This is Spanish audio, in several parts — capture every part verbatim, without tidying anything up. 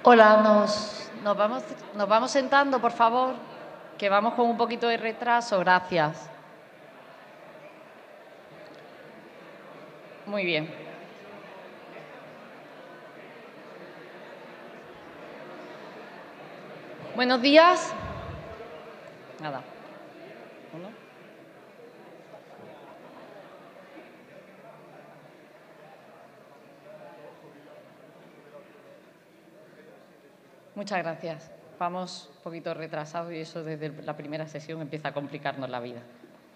Hola, nos, nos, vamos, nos vamos sentando, por favor, que vamos con un poquito de retraso. Gracias. Muy bien. Buenos días. Nada. ¿Uno? Muchas gracias. Vamos un poquito retrasados y eso desde la primera sesión empieza a complicarnos la vida.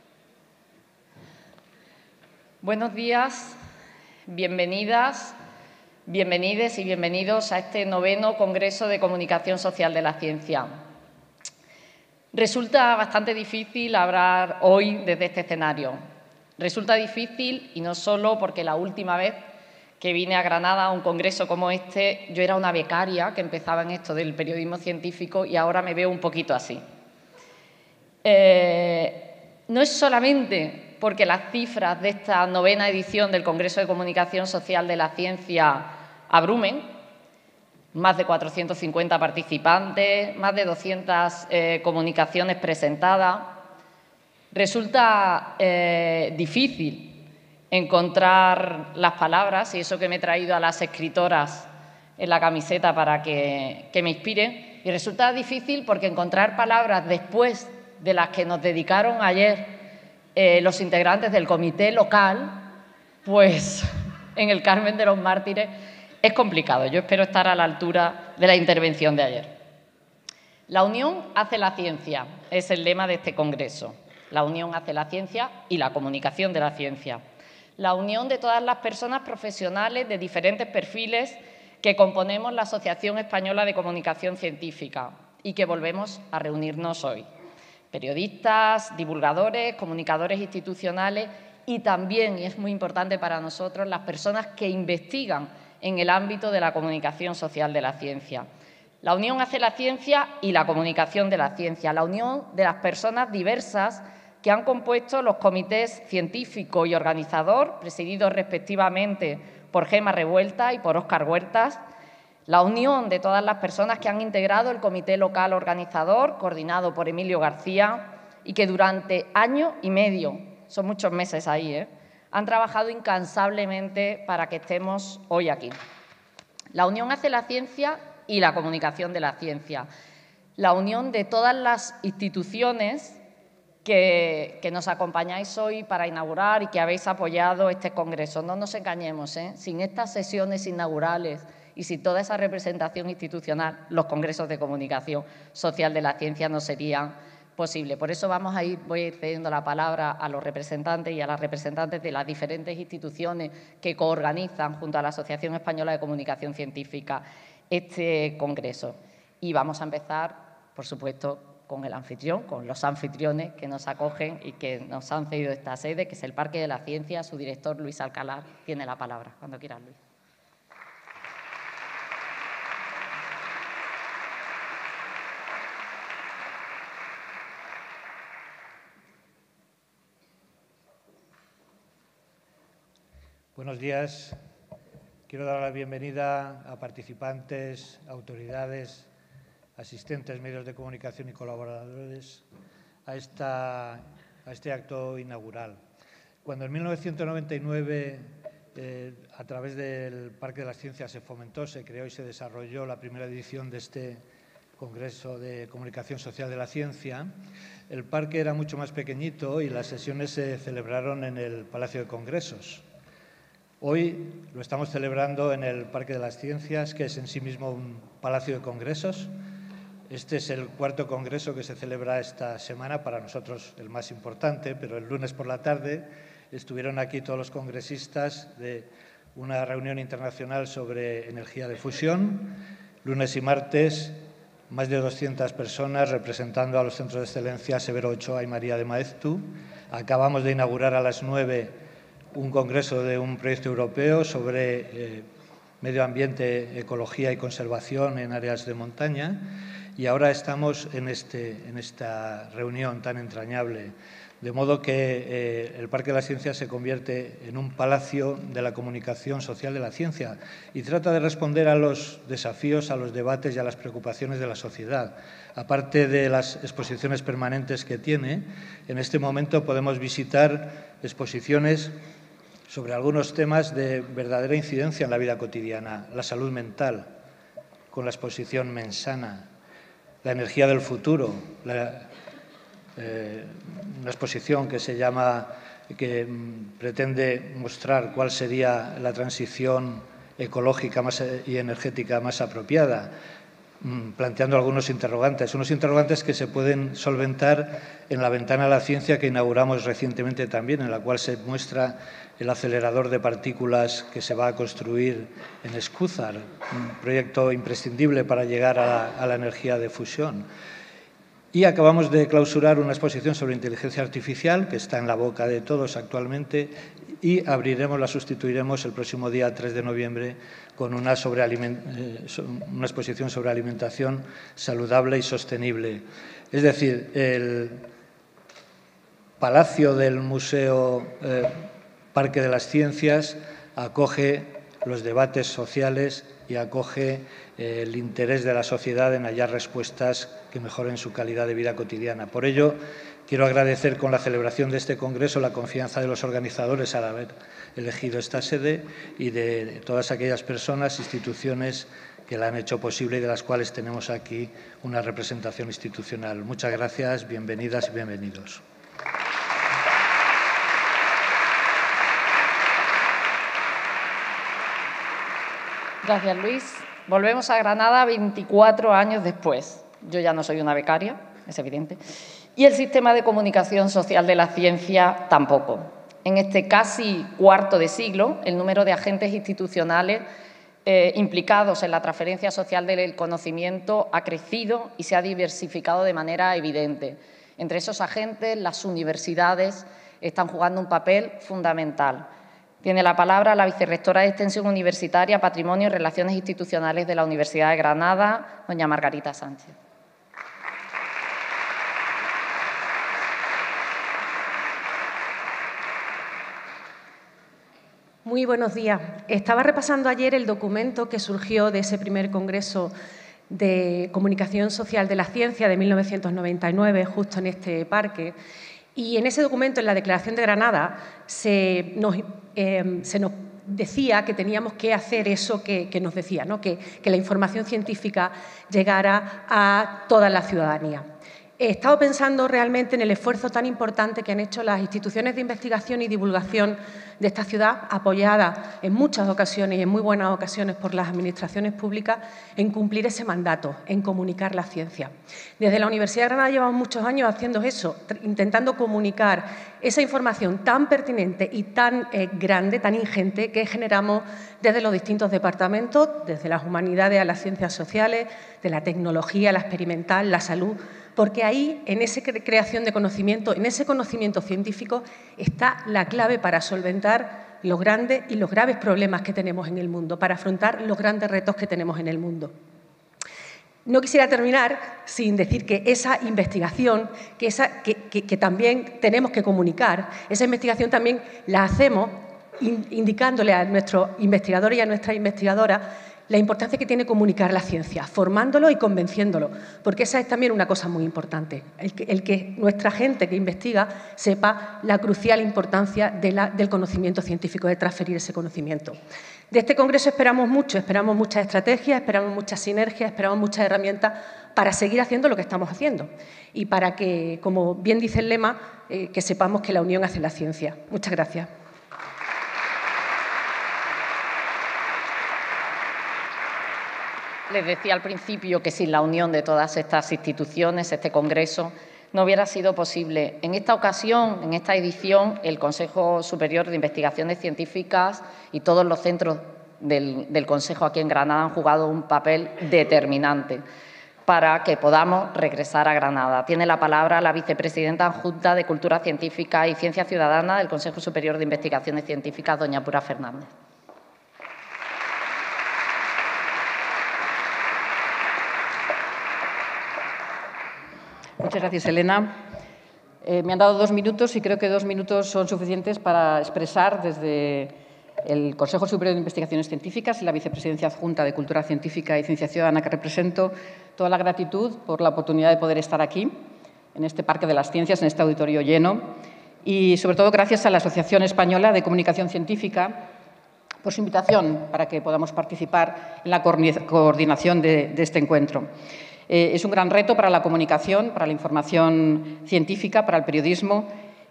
Buenos días, bienvenidas, bienvenides y bienvenidos a este noveno Congreso de Comunicación Social de la Ciencia. Resulta bastante difícil hablar hoy desde este escenario. Resulta difícil y no solo porque la última vez que vine a Granada a un congreso como este, yo era una becaria que empezaba en esto del periodismo científico y ahora me veo un poquito así. Eh, no es solamente porque las cifras de esta novena edición del Congreso de Comunicación Social de la Ciencia abrumen, más de cuatrocientos cincuenta participantes, más de doscientas eh, comunicaciones presentadas. Resulta eh, difícil encontrar las palabras, y eso que me he traído a las escritoras en la camiseta para que, que me inspiren. Y resulta difícil porque encontrar palabras después de las que nos dedicaron ayer eh, los integrantes del comité local, pues en el Carmen de los Mártires, es complicado. Yo espero estar a la altura de la intervención de ayer. La unión hace la ciencia, es el lema de este congreso. La unión hace la ciencia y la comunicación de la ciencia. La unión de todas las personas profesionales de diferentes perfiles que componemos la Asociación Española de Comunicación Científica y que volvemos a reunirnos hoy. Periodistas, divulgadores, comunicadores institucionales y también, y es muy importante para nosotros, las personas que investigan en el ámbito de la comunicación social de la ciencia. La unión hace la ciencia y la comunicación de la ciencia, la unión de las personas diversas que han compuesto los comités científico y organizador, presididos respectivamente por Gemma Revuelta y por Óscar Huertas, la unión de todas las personas que han integrado el comité local organizador, coordinado por Emilio García, y que durante año y medio, son muchos meses ahí, ¿eh?, han trabajado incansablemente para que estemos hoy aquí. La unión hace la ciencia y la comunicación de la ciencia. La unión de todas las instituciones Que, que nos acompañáis hoy para inaugurar y que habéis apoyado este congreso. No nos engañemos, ¿eh? Sin estas sesiones inaugurales y sin toda esa representación institucional, los congresos de comunicación social de la ciencia no serían posibles. Por eso vamos a ir, voy a ir cediendo la palabra a los representantes y a las representantes de las diferentes instituciones que coorganizan junto a la Asociación Española de Comunicación Científica este congreso. Y vamos a empezar, por supuesto, con el anfitrión, con los anfitriones que nos acogen y que nos han cedido esta sede, que es el Parque de la Ciencia. Su director, Luis Alcalá, tiene la palabra. Cuando quieras, Luis. Buenos días. Quiero dar la bienvenida a participantes, autoridades, asistentes, medios de comunicación y colaboradores a, esta, a este acto inaugural. Cuando en mil novecientos noventa y nueve, eh, a través del Parque de las Ciencias, se fomentó, se creó y se desarrolló la primera edición de este Congreso de Comunicación Social de la Ciencia, el parque era mucho más pequeñito y las sesiones se celebraron en el Palacio de Congresos. Hoy lo estamos celebrando en el Parque de las Ciencias, que es en sí mismo un palacio de congresos. Este es el cuarto congreso que se celebra esta semana, para nosotros el más importante, pero el lunes por la tarde estuvieron aquí todos los congresistas de una reunión internacional sobre energía de fusión. Lunes y martes, más de doscientas personas representando a los centros de excelencia Severo Ochoa y María de Maeztu. Acabamos de inaugurar a las nueve un congreso de un proyecto europeo sobre eh, medio ambiente, ecología y conservación en áreas de montaña. y ahora estamos en, este, en esta reunión tan entrañable. De modo que eh, el Parque de la Ciencia se convierte en un palacio de la comunicación social de la ciencia y trata de responder a los desafíos, a los debates y a las preocupaciones de la sociedad. Aparte de las exposiciones permanentes que tiene, en este momento podemos visitar exposiciones sobre algunos temas de verdadera incidencia en la vida cotidiana. La salud mental, con la exposición Mensana, la energía del futuro, la, eh, una exposición que se llama, que mm, pretende mostrar cuál sería la transición ecológica más, y energética más apropiada, planteando algunos interrogantes, unos interrogantes que se pueden solventar en la ventana a la ciencia que inauguramos recientemente también, en la cual se muestra el acelerador de partículas que se va a construir en Escúzar, un proyecto imprescindible para llegar a la, a la energía de fusión. Y acabamos de clausurar una exposición sobre inteligencia artificial, que está en la boca de todos actualmente, y abriremos, la sustituiremos el próximo día tres de noviembre con una, sobre eh, una exposición sobre alimentación saludable y sostenible. Es decir, el Palacio del Museo eh, Parque de las Ciencias acoge los debates sociales y acoge eh, el interés de la sociedad en hallar respuestas que mejoren su calidad de vida cotidiana. Por ello, quiero agradecer con la celebración de este congreso la confianza de los organizadores al haber elegido esta sede y de todas aquellas personas, instituciones que la han hecho posible y de las cuales tenemos aquí una representación institucional. Muchas gracias, bienvenidas y bienvenidos. Gracias, Luis. Volvemos a Granada veinticuatro años después. Yo ya no soy una becaria, es evidente, y el sistema de comunicación social de la ciencia tampoco. En este casi cuarto de siglo, el número de agentes institucionales eh, implicados en la transferencia social del conocimiento ha crecido y se ha diversificado de manera evidente. Entre esos agentes, las universidades están jugando un papel fundamental. Tiene la palabra la vicerrectora de Extensión Universitaria, Patrimonio y Relaciones Institucionales de la Universidad de Granada, doña Margarita Sánchez. Muy buenos días. Estaba repasando ayer el documento que surgió de ese primer Congreso de Comunicación Social de la Ciencia de mil novecientos noventa y nueve, justo en este parque. Y en ese documento, en la Declaración de Granada, se nos, eh, se nos decía que teníamos que hacer eso que, que nos decía, ¿no? que, que la información científica llegara a toda la ciudadanía. He estado pensando realmente en el esfuerzo tan importante que han hecho las instituciones de investigación y divulgación de esta ciudad, apoyadas en muchas ocasiones y en muy buenas ocasiones por las administraciones públicas, en cumplir ese mandato, en comunicar la ciencia. Desde la Universidad de Granada llevamos muchos años haciendo eso, intentando comunicar esa información tan pertinente y tan eh, grande, tan ingente, que generamos desde los distintos departamentos, desde las humanidades a las ciencias sociales, de la tecnología, la experimental, la salud, porque ahí, en esa creación de conocimiento, en ese conocimiento científico, está la clave para solventar los grandes y los graves problemas que tenemos en el mundo, para afrontar los grandes retos que tenemos en el mundo. No quisiera terminar sin decir que esa investigación, que, esa, que, que, que también tenemos que comunicar, esa investigación también la hacemos in, indicándole a nuestros investigadores y a nuestras investigadoras la importancia que tiene comunicar la ciencia, formándolo y convenciéndolo, porque esa es también una cosa muy importante, el que, el que nuestra gente que investiga sepa la crucial importancia de la, del conocimiento científico, de transferir ese conocimiento. De este congreso esperamos mucho, esperamos muchas estrategias, esperamos muchas sinergias, esperamos muchas herramientas para seguir haciendo lo que estamos haciendo y para que, como bien dice el lema, eh, que sepamos que la unión hace la ciencia. Muchas gracias. Les decía al principio que sin la unión de todas estas instituciones, este congreso, no hubiera sido posible. En esta ocasión, en esta edición, el Consejo Superior de Investigaciones Científicas y todos los centros del, del Consejo aquí en Granada han jugado un papel determinante para que podamos regresar a Granada. Tiene la palabra la vicepresidenta adjunta de Cultura Científica y Ciencia Ciudadana del Consejo Superior de Investigaciones Científicas, doña Pura Fernández. Muchas gracias, Elena. Eh, me han dado dos minutos y creo que dos minutos son suficientes para expresar desde el Consejo Superior de Investigaciones Científicas y la Vicepresidencia Adjunta de Cultura Científica y Ciencia Ciudadana que represento toda la gratitud por la oportunidad de poder estar aquí, en este Parque de las Ciencias, en este auditorio lleno, y sobre todo gracias a la Asociación Española de Comunicación Científica por su invitación para que podamos participar en la coordinación de, de este encuentro. Eh, es un gran reto para la comunicación, para la información científica, para el periodismo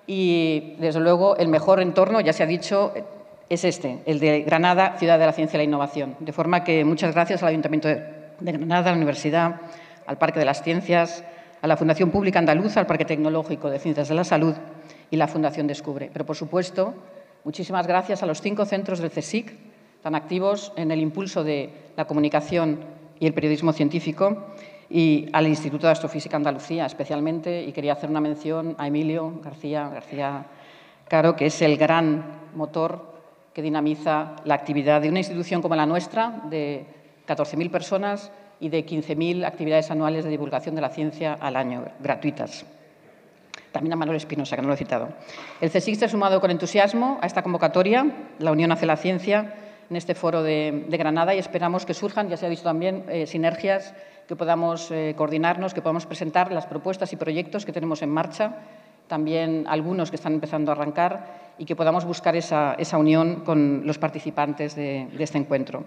y, desde luego, el mejor entorno, ya se ha dicho, es este, el de Granada, Ciudad de la Ciencia y la Innovación. De forma que muchas gracias al Ayuntamiento de, de Granada, a la Universidad, al Parque de las Ciencias, a la Fundación Pública Andaluza, al Parque Tecnológico de Ciencias de la Salud y la Fundación Descubre. Pero, por supuesto, muchísimas gracias a los cinco centros del CSIC, tan activos en el impulso de la comunicación y el periodismo científico, y al Instituto de Astrofísica Andalucía especialmente, y quería hacer una mención a Emilio García, García Caro, que es el gran motor que dinamiza la actividad de una institución como la nuestra, de catorce mil personas y de quince mil actividades anuales de divulgación de la ciencia al año, gratuitas. También a Manuel Espinosa, que no lo he citado. El CSIC se ha sumado con entusiasmo a esta convocatoria, la Unión hace la ciencia, en este foro de, de Granada, y esperamos que surjan, ya se ha dicho también, eh, sinergias, que podamos eh, coordinarnos, que podamos presentar las propuestas y proyectos que tenemos en marcha, también algunos que están empezando a arrancar, y que podamos buscar esa, esa unión con los participantes de, de este encuentro.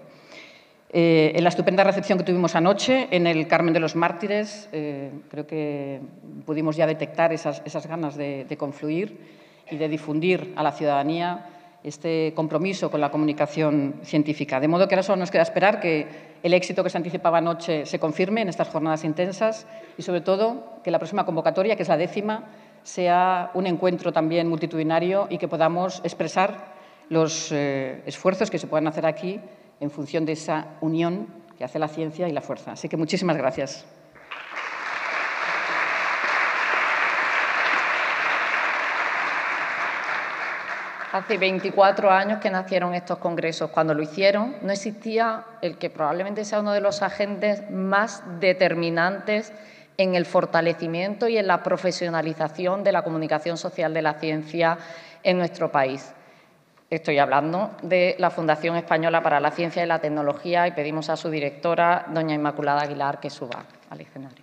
Eh, en la estupenda recepción que tuvimos anoche en el Carmen de los Mártires, eh, creo que pudimos ya detectar esas, esas ganas de, de confluir y de difundir a la ciudadanía este compromiso con la comunicación científica. De modo que ahora solo nos queda esperar que el éxito que se anticipaba anoche se confirme en estas jornadas intensas y, sobre todo, que la próxima convocatoria, que es la décima, sea un encuentro también multitudinario y que podamos expresar los eh, esfuerzos que se puedan hacer aquí en función de esa unión que hace la ciencia y la fuerza. Así que muchísimas gracias. Hace veinticuatro años que nacieron estos congresos. Cuando lo hicieron, no existía el que probablemente sea uno de los agentes más determinantes en el fortalecimiento y en la profesionalización de la comunicación social de la ciencia en nuestro país. Estoy hablando de la Fundación Española para la Ciencia y la Tecnología y pedimos a su directora, doña Inmaculada Aguilar, que suba al escenario.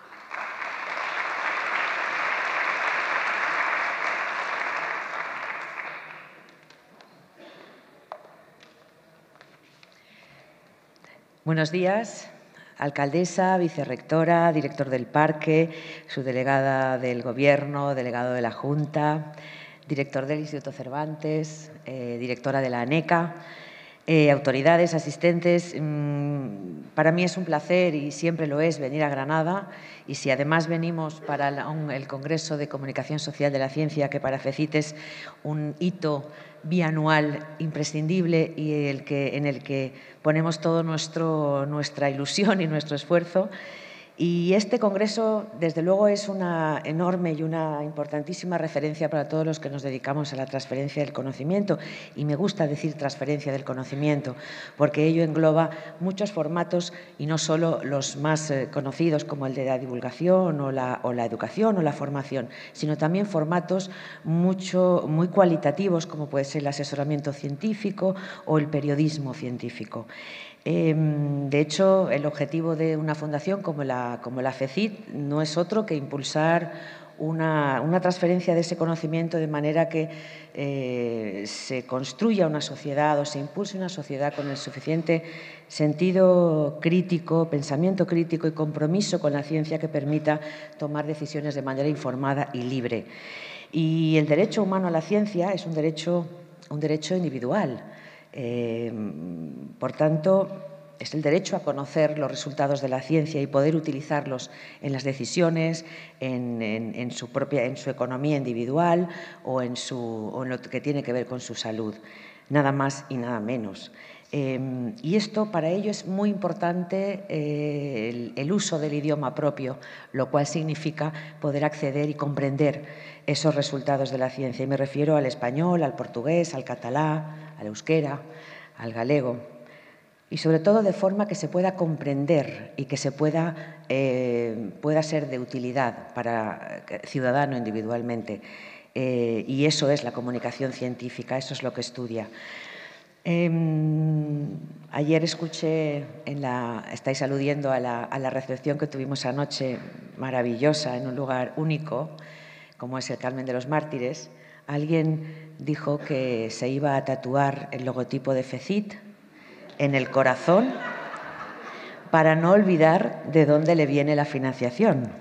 Buenos días, alcaldesa, vicerrectora, director del parque, subdelegada del Gobierno, delegado de la Junta, director del Instituto Cervantes, eh, directora de la ANECA, eh, autoridades, asistentes. Mmm, para mí es un placer y siempre lo es venir a Granada, y si además venimos para la, un, el Congreso de Comunicación Social de la Ciencia, que para FECIT es un hito bianual imprescindible y el que, en el que ponemos toda nuestra ilusión y nuestro esfuerzo. Y este congreso, desde luego, es una enorme y una importantísima referencia para todos los que nos dedicamos a la transferencia del conocimiento. Y me gusta decir transferencia del conocimiento, porque ello engloba muchos formatos y no solo los más eh, conocidos, como el de la divulgación o la, o la educación o la formación, sino también formatos mucho, muy cualitativos, como puede ser el asesoramiento científico o el periodismo científico. Eh, de hecho, el objetivo de una fundación como la, como la FECIT no es otro que impulsar una, una transferencia de ese conocimiento de manera que eh, se construya una sociedad o se impulse una sociedad con el suficiente sentido crítico, pensamiento crítico y compromiso con la ciencia que permita tomar decisiones de manera informada y libre. Y el derecho humano a la ciencia es un derecho, un derecho individual. Eh, por tanto, es el derecho a conocer los resultados de la ciencia y poder utilizarlos en las decisiones, en, en, en, su, propia, en su economía individual o en, su, o en lo que tiene que ver con su salud. Nada más y nada menos. Eh, y esto, para ello, es muy importante eh, el, el uso del idioma propio, lo cual significa poder acceder y comprender esos resultados de la ciencia. Y me refiero al español, al portugués, al catalán, al euskera, al galego. y sobre todo de forma que se pueda comprender y que se pueda, eh, pueda ser de utilidad para el ciudadano individualmente. Eh, y eso es la comunicación científica, eso es lo que estudia. Eh, ayer escuché, en la, estáis aludiendo a la, a la recepción que tuvimos anoche, maravillosa, en un lugar único, como es el Carmen de los Mártires. Alguien dijo que se iba a tatuar el logotipo de FECIT en el corazón para no olvidar de dónde le viene la financiación.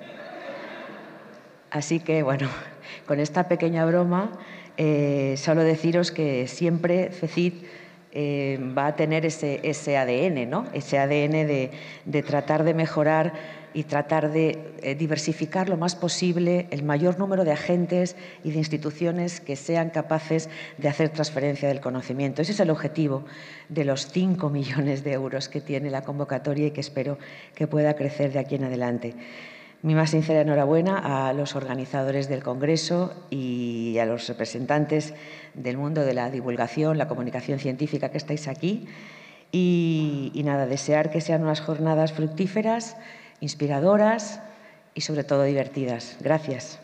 Así que, bueno, con esta pequeña broma, eh, solo deciros que siempre FECIT eh, va a tener ese, ese A D N, ¿no? Ese A D N de, de tratar de mejorar y tratar de eh, diversificar lo más posible el mayor número de agentes y de instituciones que sean capaces de hacer transferencia del conocimiento. Ese es el objetivo de los cinco millones de euros que tiene la convocatoria y que espero que pueda crecer de aquí en adelante. Mi más sincera enhorabuena a los organizadores del Congreso y a los representantes del mundo de la divulgación, la comunicación científica que estáis aquí. Y, y nada, desear que sean unas jornadas fructíferas, inspiradoras y sobre todo divertidas. Gracias.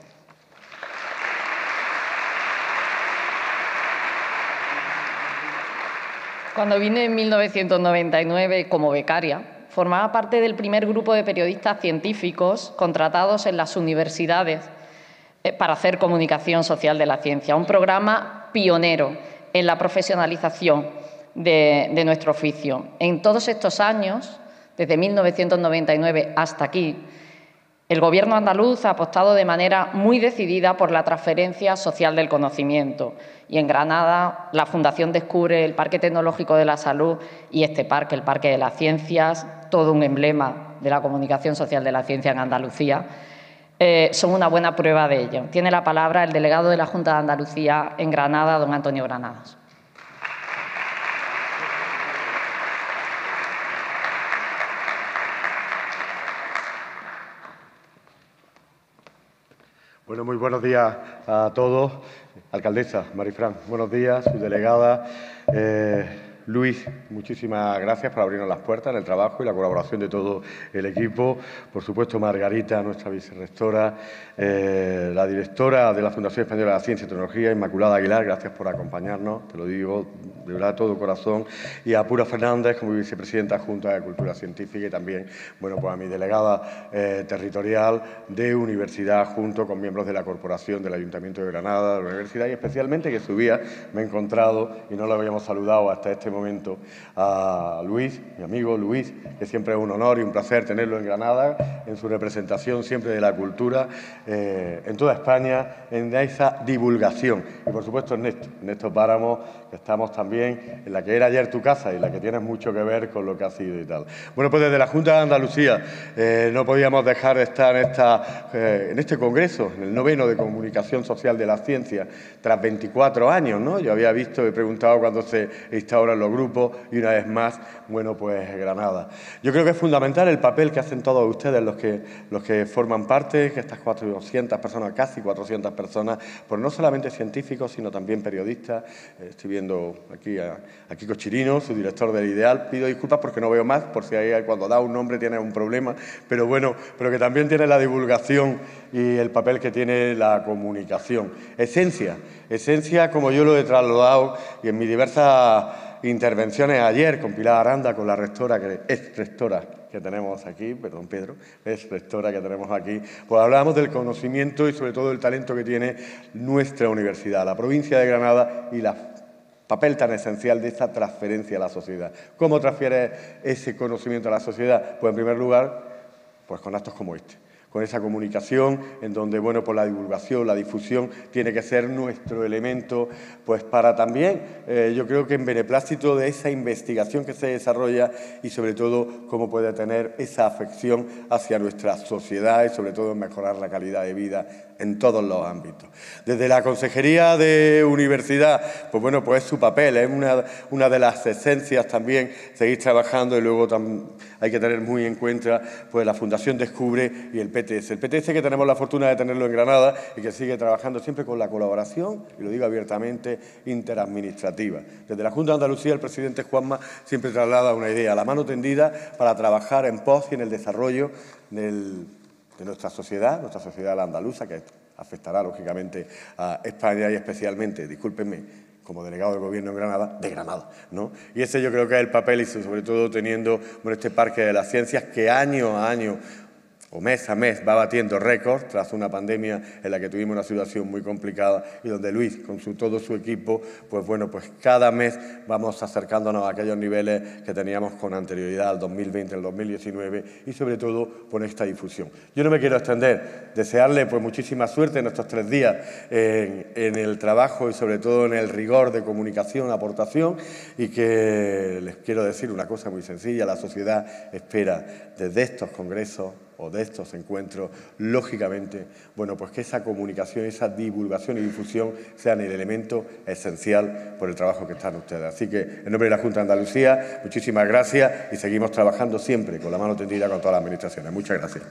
Cuando vine en mil novecientos noventa y nueve como becaria, formaba parte del primer grupo de periodistas científicos contratados en las universidades para hacer comunicación social de la ciencia, un programa pionero en la profesionalización de, de nuestro oficio. En todos estos años, desde mil novecientos noventa y nueve hasta aquí, el Gobierno andaluz ha apostado de manera muy decidida por la transferencia social del conocimiento. Y en Granada, la Fundación Descubre, el Parque Tecnológico de la Salud y este parque, el Parque de las Ciencias, todo un emblema de la comunicación social de la ciencia en Andalucía, eh, son una buena prueba de ello. Tiene la palabra el delegado de la Junta de Andalucía en Granada, don Antonio Granados. Bueno, muy buenos días a todos. Alcaldesa Marifran, buenos días, su delegada. Eh, Luis, muchísimas gracias por abrirnos las puertas en el trabajo y la colaboración de todo el equipo. Por supuesto, Margarita, nuestra vicerrectora, eh, la directora de la Fundación Española de la Ciencia y Tecnología, Inmaculada Aguilar, gracias por acompañarnos, te lo digo de verdad de todo corazón. Y a Pura Fernández, como vicepresidenta Junta de Cultura Científica, y también, bueno, pues a mi delegada eh, territorial de Universidad, junto con miembros de la Corporación del Ayuntamiento de Granada, de la Universidad, y especialmente que subía, me he encontrado, y no lo habíamos saludado hasta este momento, a Luis, mi amigo Luis, que siempre es un honor y un placer tenerlo en Granada, en su representación siempre de la cultura eh, en toda España, en esa divulgación. Y, por supuesto, Ernesto, Ernesto Páramo, que estamos también en la que era ayer tu casa y la que tienes mucho que ver con lo que ha sido y tal. Bueno, pues desde la Junta de Andalucía eh, no podíamos dejar de estar en, esta, eh, en este congreso, en el noveno de Comunicación Social de la Ciencia, tras veinticuatro años, ¿no? Yo había visto, he preguntado cuándo se instauran los grupos y una vez más, bueno, pues Granada. Yo creo que es fundamental el papel que hacen todos ustedes, los que, los que forman parte, que estas cuatrocientas personas, casi cuatrocientas personas, pues no solamente científicos, sino también periodistas. Eh, estoy viendo aquí a, a Kiko Chirino, su director del Ideal. Pido disculpas porque no veo más, por si ahí cuando da un nombre tiene un problema, pero bueno, pero que también tiene la divulgación y el papel que tiene la comunicación. Esencia, esencia como yo lo he trasladado y en mis diversas intervenciones ayer con Pilar Aranda, con la rectora, que es rectora que tenemos aquí, perdón Pedro, es rectora que tenemos aquí, pues hablábamos del conocimiento y sobre todo del talento que tiene nuestra universidad, la provincia de Granada y la papel tan esencial de esta transferencia a la sociedad. ¿Cómo transfiere ese conocimiento a la sociedad? Pues en primer lugar, pues con actos como este, con esa comunicación en donde, bueno, pues la divulgación, la difusión tiene que ser nuestro elemento, pues para también, eh, yo creo que en beneplácito de esa investigación que se desarrolla y sobre todo cómo puede tener esa afección hacia nuestra sociedad y sobre todo en mejorar la calidad de vida en todos los ámbitos. Desde la Consejería de Universidad, pues bueno, pues es su papel, es una, una de las esencias también, seguir trabajando y luego tam, hay que tener muy en cuenta pues, la Fundación Descubre y el P T S. El P T S que tenemos la fortuna de tenerlo en Granada y que sigue trabajando siempre con la colaboración, y lo digo abiertamente, interadministrativa. Desde la Junta de Andalucía el presidente Juanma siempre traslada una idea, la mano tendida para trabajar en pos y en el desarrollo del, de nuestra sociedad, nuestra sociedad la andaluza, que afectará lógicamente a España y especialmente, discúlpenme, como delegado del Gobierno en Granada, de Granada, ¿no? Y ese yo creo que es el papel, y sobre todo teniendo bueno, este Parque de las Ciencias que año a año o mes a mes va batiendo récords tras una pandemia en la que tuvimos una situación muy complicada y donde Luis, con su, todo su equipo, pues bueno, pues cada mes vamos acercándonos a aquellos niveles que teníamos con anterioridad al dos mil veinte, al dos mil diecinueve y sobre todo con esta difusión. Yo no me quiero extender, desearle pues muchísima suerte en estos tres días en, en el trabajo y sobre todo en el rigor de comunicación, aportación, y que les quiero decir una cosa muy sencilla, la sociedad espera desde estos congresos o de estos encuentros, lógicamente, bueno, pues que esa comunicación, esa divulgación y difusión sean el elemento esencial por el trabajo que están ustedes. Así que, en nombre de la Junta de Andalucía, muchísimas gracias y seguimos trabajando siempre con la mano tendida con todas las administraciones. Muchas gracias.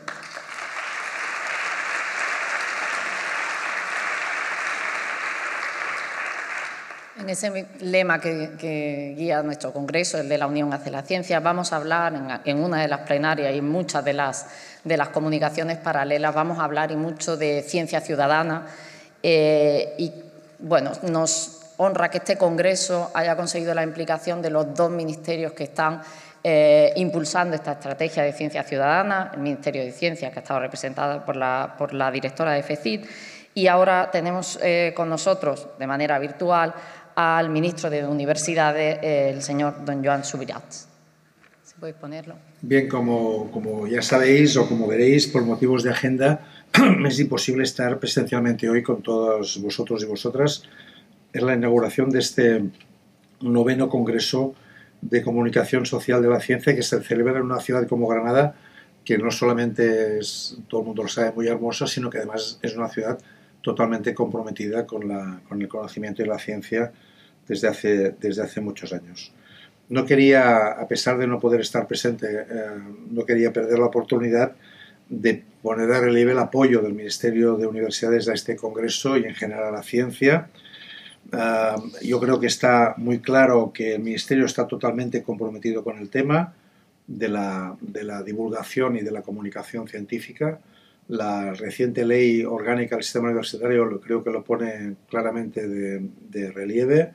En ese lema que, que guía nuestro Congreso, el de la unión hacia la ciencia, vamos a hablar en, en una de las plenarias y en muchas de las, de las comunicaciones paralelas, vamos a hablar y mucho de ciencia ciudadana eh, y, bueno, nos honra que este Congreso haya conseguido la implicación de los dos ministerios que están eh, impulsando esta estrategia de ciencia ciudadana, el Ministerio de Ciencia, que ha estado representado por la, por la directora de FECIT, y ahora tenemos eh, con nosotros, de manera virtual, al ministro de Universidades, eh, el señor don Joan Subirats. ¿Si podéis ponerlo? Bien, como, como ya sabéis o como veréis, por motivos de agenda, es imposible estar presencialmente hoy con todos vosotros y vosotras en la inauguración de este noveno Congreso de Comunicación Social de la Ciencia que se celebra en una ciudad como Granada, que no solamente es, todo el mundo lo sabe, muy hermosa, sino que además es una ciudad totalmente comprometida con, la, con el conocimiento y la ciencia desde hace, desde hace muchos años. No quería, a pesar de no poder estar presente, eh, no quería perder la oportunidad de poner a relieve el apoyo del Ministerio de Universidades a este congreso y en general a la ciencia. Uh, yo creo que está muy claro que el Ministerio está totalmente comprometido con el tema de la, de la divulgación y de la comunicación científica. La reciente ley orgánica del sistema universitario lo, creo que lo pone claramente de, de relieve.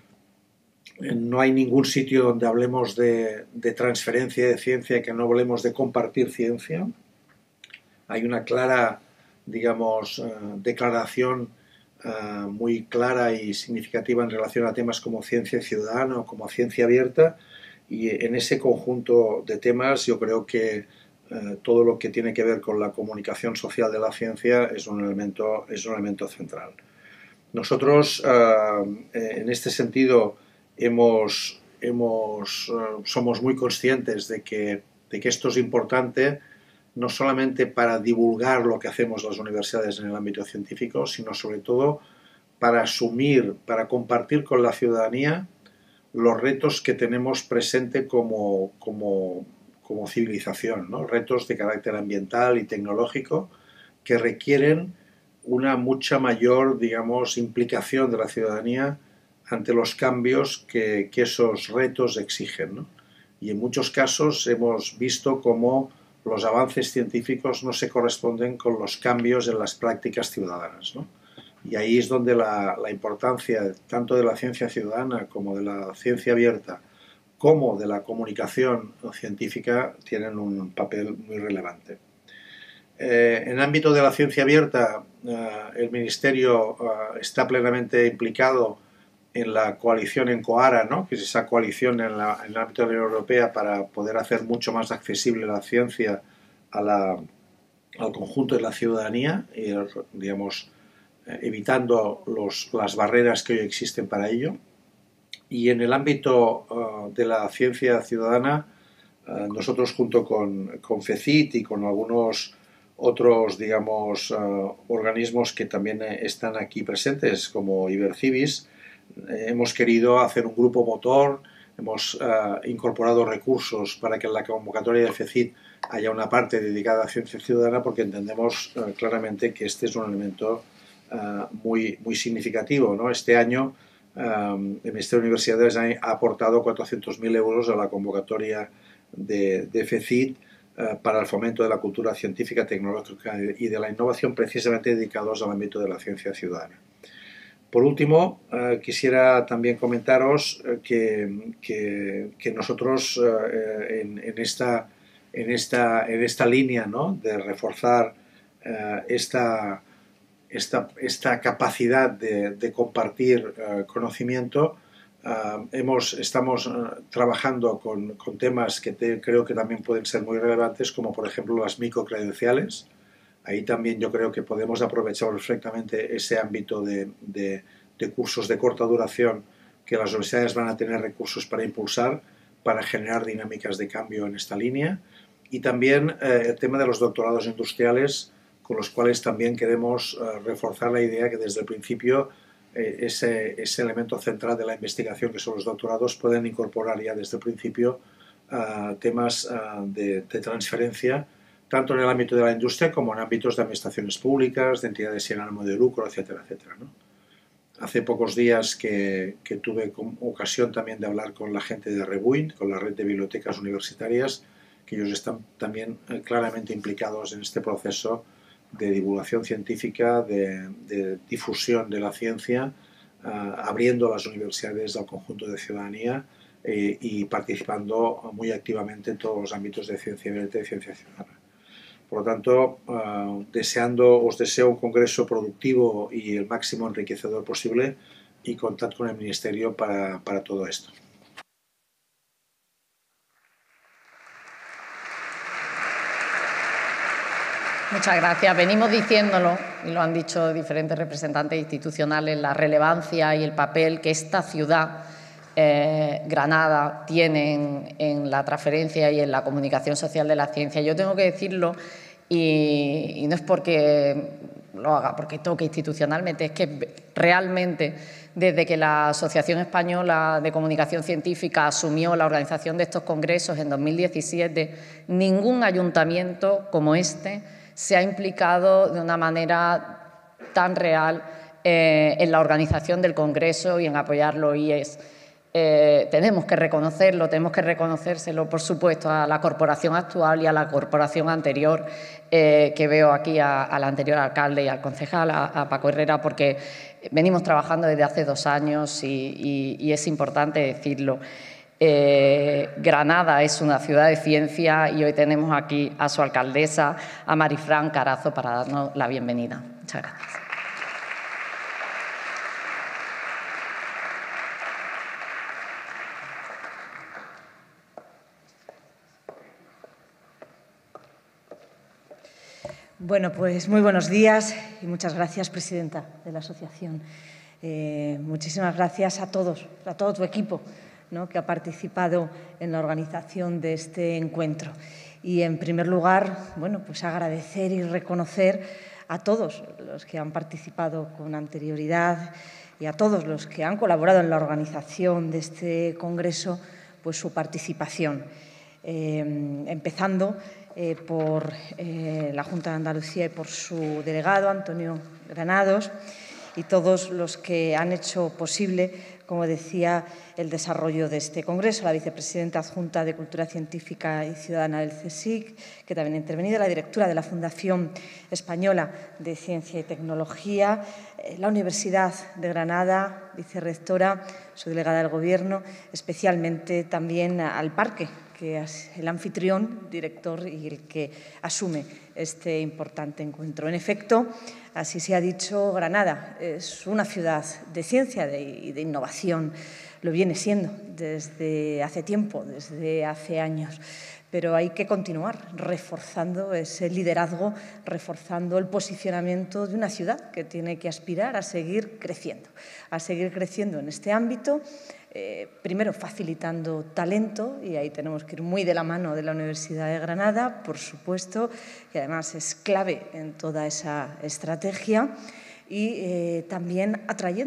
No hay ningún sitio donde hablemos de, de transferencia de ciencia que no hablemos de compartir ciencia. Hay una clara, digamos, uh, declaración uh, muy clara y significativa en relación a temas como ciencia ciudadana o como ciencia abierta, y en ese conjunto de temas yo creo que uh, todo lo que tiene que ver con la comunicación social de la ciencia es un elemento, es un elemento central. Nosotros, uh, en este sentido, hemos, hemos, uh, somos muy conscientes de que, de que esto es importante, no solamente para divulgar lo que hacemos las universidades en el ámbito científico, sino sobre todo para asumir, para compartir con la ciudadanía los retos que tenemos presente como, como, como civilización, ¿no? Retos de carácter ambiental y tecnológico que requieren una mucha mayor, digamos, implicación de la ciudadanía ante los cambios que, que esos retos exigen, ¿no? Y en muchos casos hemos visto cómo los avances científicos no se corresponden con los cambios en las prácticas ciudadanas, ¿no? Y ahí es donde la, la importancia tanto de la ciencia ciudadana como de la ciencia abierta como de la comunicación científica tienen un papel muy relevante. Eh, en el ámbito de la ciencia abierta, eh, el Ministerio eh, está plenamente implicado en la coalición en COARA, ¿no? Que es esa coalición en, la, en el ámbito de la Unión Europea para poder hacer mucho más accesible la ciencia a la, al conjunto de la ciudadanía y, digamos, evitando los, las barreras que hoy existen para ello. Y en el ámbito uh, de la ciencia ciudadana, uh, nosotros junto con, con FECIT y con algunos otros, digamos, uh, organismos que también están aquí presentes, como Ibercivis, hemos querido hacer un grupo motor hemos uh, incorporado recursos para que en la convocatoria de FECIT haya una parte dedicada a ciencia ciudadana, porque entendemos uh, claramente que este es un elemento uh, muy, muy significativo, ¿no? Este año um, el Ministerio de Universidades ha, ha aportado cuatrocientos mil euros a la convocatoria de, de FECIT uh, para el fomento de la cultura científica, tecnológica y de la innovación, precisamente dedicados al ámbito de la ciencia ciudadana. Por último, eh, quisiera también comentaros eh, que, que, que nosotros eh, en, en, esta, en, esta, en esta línea, ¿no?, de reforzar eh, esta, esta, esta capacidad de, de compartir eh, conocimiento, eh, hemos, estamos eh, trabajando con, con temas que te, creo que también pueden ser muy relevantes, como por ejemplo las microcredenciales. Ahí también yo creo que podemos aprovechar perfectamente ese ámbito de, de, de cursos de corta duración que las universidades van a tener recursos para impulsar, para generar dinámicas de cambio en esta línea. Y también eh, el tema de los doctorados industriales, con los cuales también queremos eh, reforzar la idea que desde el principio eh, ese, ese elemento central de la investigación, que son los doctorados, pueden incorporar ya desde el principio eh, temas eh, de, de transferencia, tanto en el ámbito de la industria como en ámbitos de administraciones públicas, de entidades sin ánimo de lucro, etcétera, etcétera, ¿no? Hace pocos días que, que tuve ocasión también de hablar con la gente de Rebuint, con la red de bibliotecas universitarias, que ellos están también claramente implicados en este proceso de divulgación científica, de, de difusión de la ciencia, uh, abriendo las universidades al conjunto de ciudadanía eh, y participando muy activamente en todos los ámbitos de ciencia abierta y ciencia ciudadana. Por lo tanto, uh, deseando, os deseo un congreso productivo y el máximo enriquecedor posible, y contad con el Ministerio para, para todo esto. Muchas gracias. Venimos diciéndolo, y lo han dicho diferentes representantes institucionales, la relevancia y el papel que esta ciudad, eh, Granada, tiene en, en la transferencia y en la comunicación social de la ciencia. Yo tengo que decirlo, y, y no es porque lo haga, porque toque institucionalmente, es que realmente desde que la Asociación Española de Comunicación Científica asumió la organización de estos congresos en dos mil diecisiete, ningún ayuntamiento como este se ha implicado de una manera tan real eh, en la organización del Congreso y en apoyarlo, y es, eh, tenemos que reconocerlo, tenemos que reconocérselo, por supuesto, a la corporación actual y a la corporación anterior, eh, que veo aquí a, al anterior alcalde y al concejal, a, a Paco Herrera, porque venimos trabajando desde hace dos años y, y, y es importante decirlo. Eh, Granada es una ciudad de ciencia y hoy tenemos aquí a su alcaldesa, a Marifran Carazo, para darnos la bienvenida. Muchas gracias. Bueno, pues muy buenos días y muchas gracias, presidenta de la asociación. Eh, muchísimas gracias a todos, a todo tu equipo, ¿no?, que ha participado en la organización de este encuentro. Y, en primer lugar, bueno, pues agradecer y reconocer a todos los que han participado con anterioridad y a todos los que han colaborado en la organización de este congreso, pues su participación. Eh, empezando eh, por eh, la Junta de Andalucía y por su delegado, Antonio Granados, y todos los que han hecho posible, como decía, el desarrollo de este congreso, la vicepresidenta adjunta de Cultura Científica y Ciudadana del CSIC, que también ha intervenido, la directora de la Fundación Española de Ciencia y Tecnología, la Universidad de Granada, vicerrectora, su delegada del Gobierno, especialmente también al Parque, que es el anfitrión, director y el que asume este importante encuentro. En efecto, así se ha dicho, Granada es una ciudad de ciencia y de innovación. Lo viene siendo desde hace tiempo, desde hace años. Pero hay que continuar reforzando ese liderazgo, reforzando el posicionamiento de una ciudad que tiene que aspirar a seguir creciendo, a seguir creciendo en este ámbito. Eh, primero, facilitando talento, y ahí tenemos que ir muy de la mano de la Universidad de Granada, por supuesto, que además es clave en toda esa estrategia, y eh, también atrayendo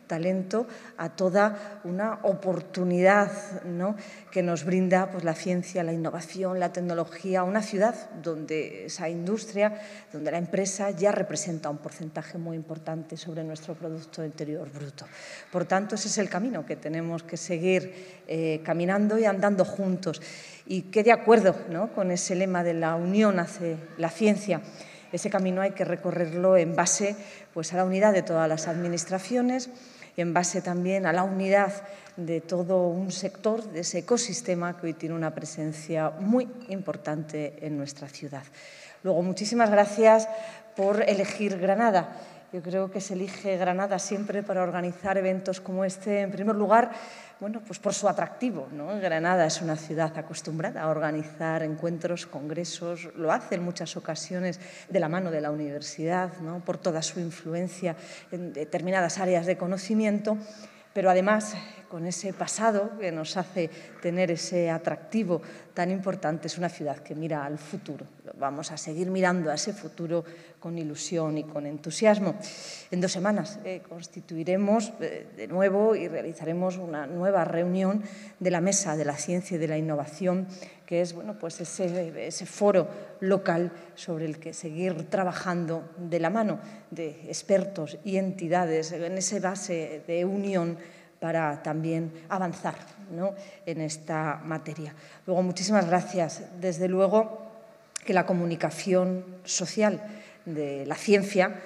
talento, a toda una oportunidad, ¿no?, que nos brinda pues, la ciencia, la innovación, la tecnología, una ciudad donde esa industria, donde la empresa ya representa un porcentaje muy importante sobre nuestro Producto Interior Bruto. Por tanto, ese es el camino que tenemos que seguir eh, caminando y andando juntos. Y que de acuerdo, ¿no?, con ese lema de la unión hace la ciencia, ese camino hay que recorrerlo en base pues, a la unidad de todas las administraciones, en base también a la unidad de todo un sector, de ese ecosistema que hoy tiene una presencia muy importante en nuestra ciudad. Luego, muchísimas gracias por elegir Granada. Yo creo que se elige Granada siempre para organizar eventos como este, en primer lugar, bueno, pues por su atractivo, ¿no? Granada es una ciudad acostumbrada a organizar encuentros, congresos, lo hace en muchas ocasiones de la mano de la universidad, ¿no?, por toda su influencia en determinadas áreas de conocimiento, pero además con ese pasado que nos hace tener ese atractivo tan importante, es una ciudad que mira al futuro. Vamos a seguir mirando a ese futuro con ilusión y con entusiasmo. En dos semanas eh, constituiremos eh, de nuevo y realizaremos una nueva reunión de la Mesa de la Ciencia y de la Innovación, que es bueno, pues ese, ese foro local sobre el que seguir trabajando de la mano de expertos y entidades en esa base de unión para también avanzar, ¿no?, en esta materia. Luego, muchísimas gracias. Desde luego que la comunicación social de la ciencia,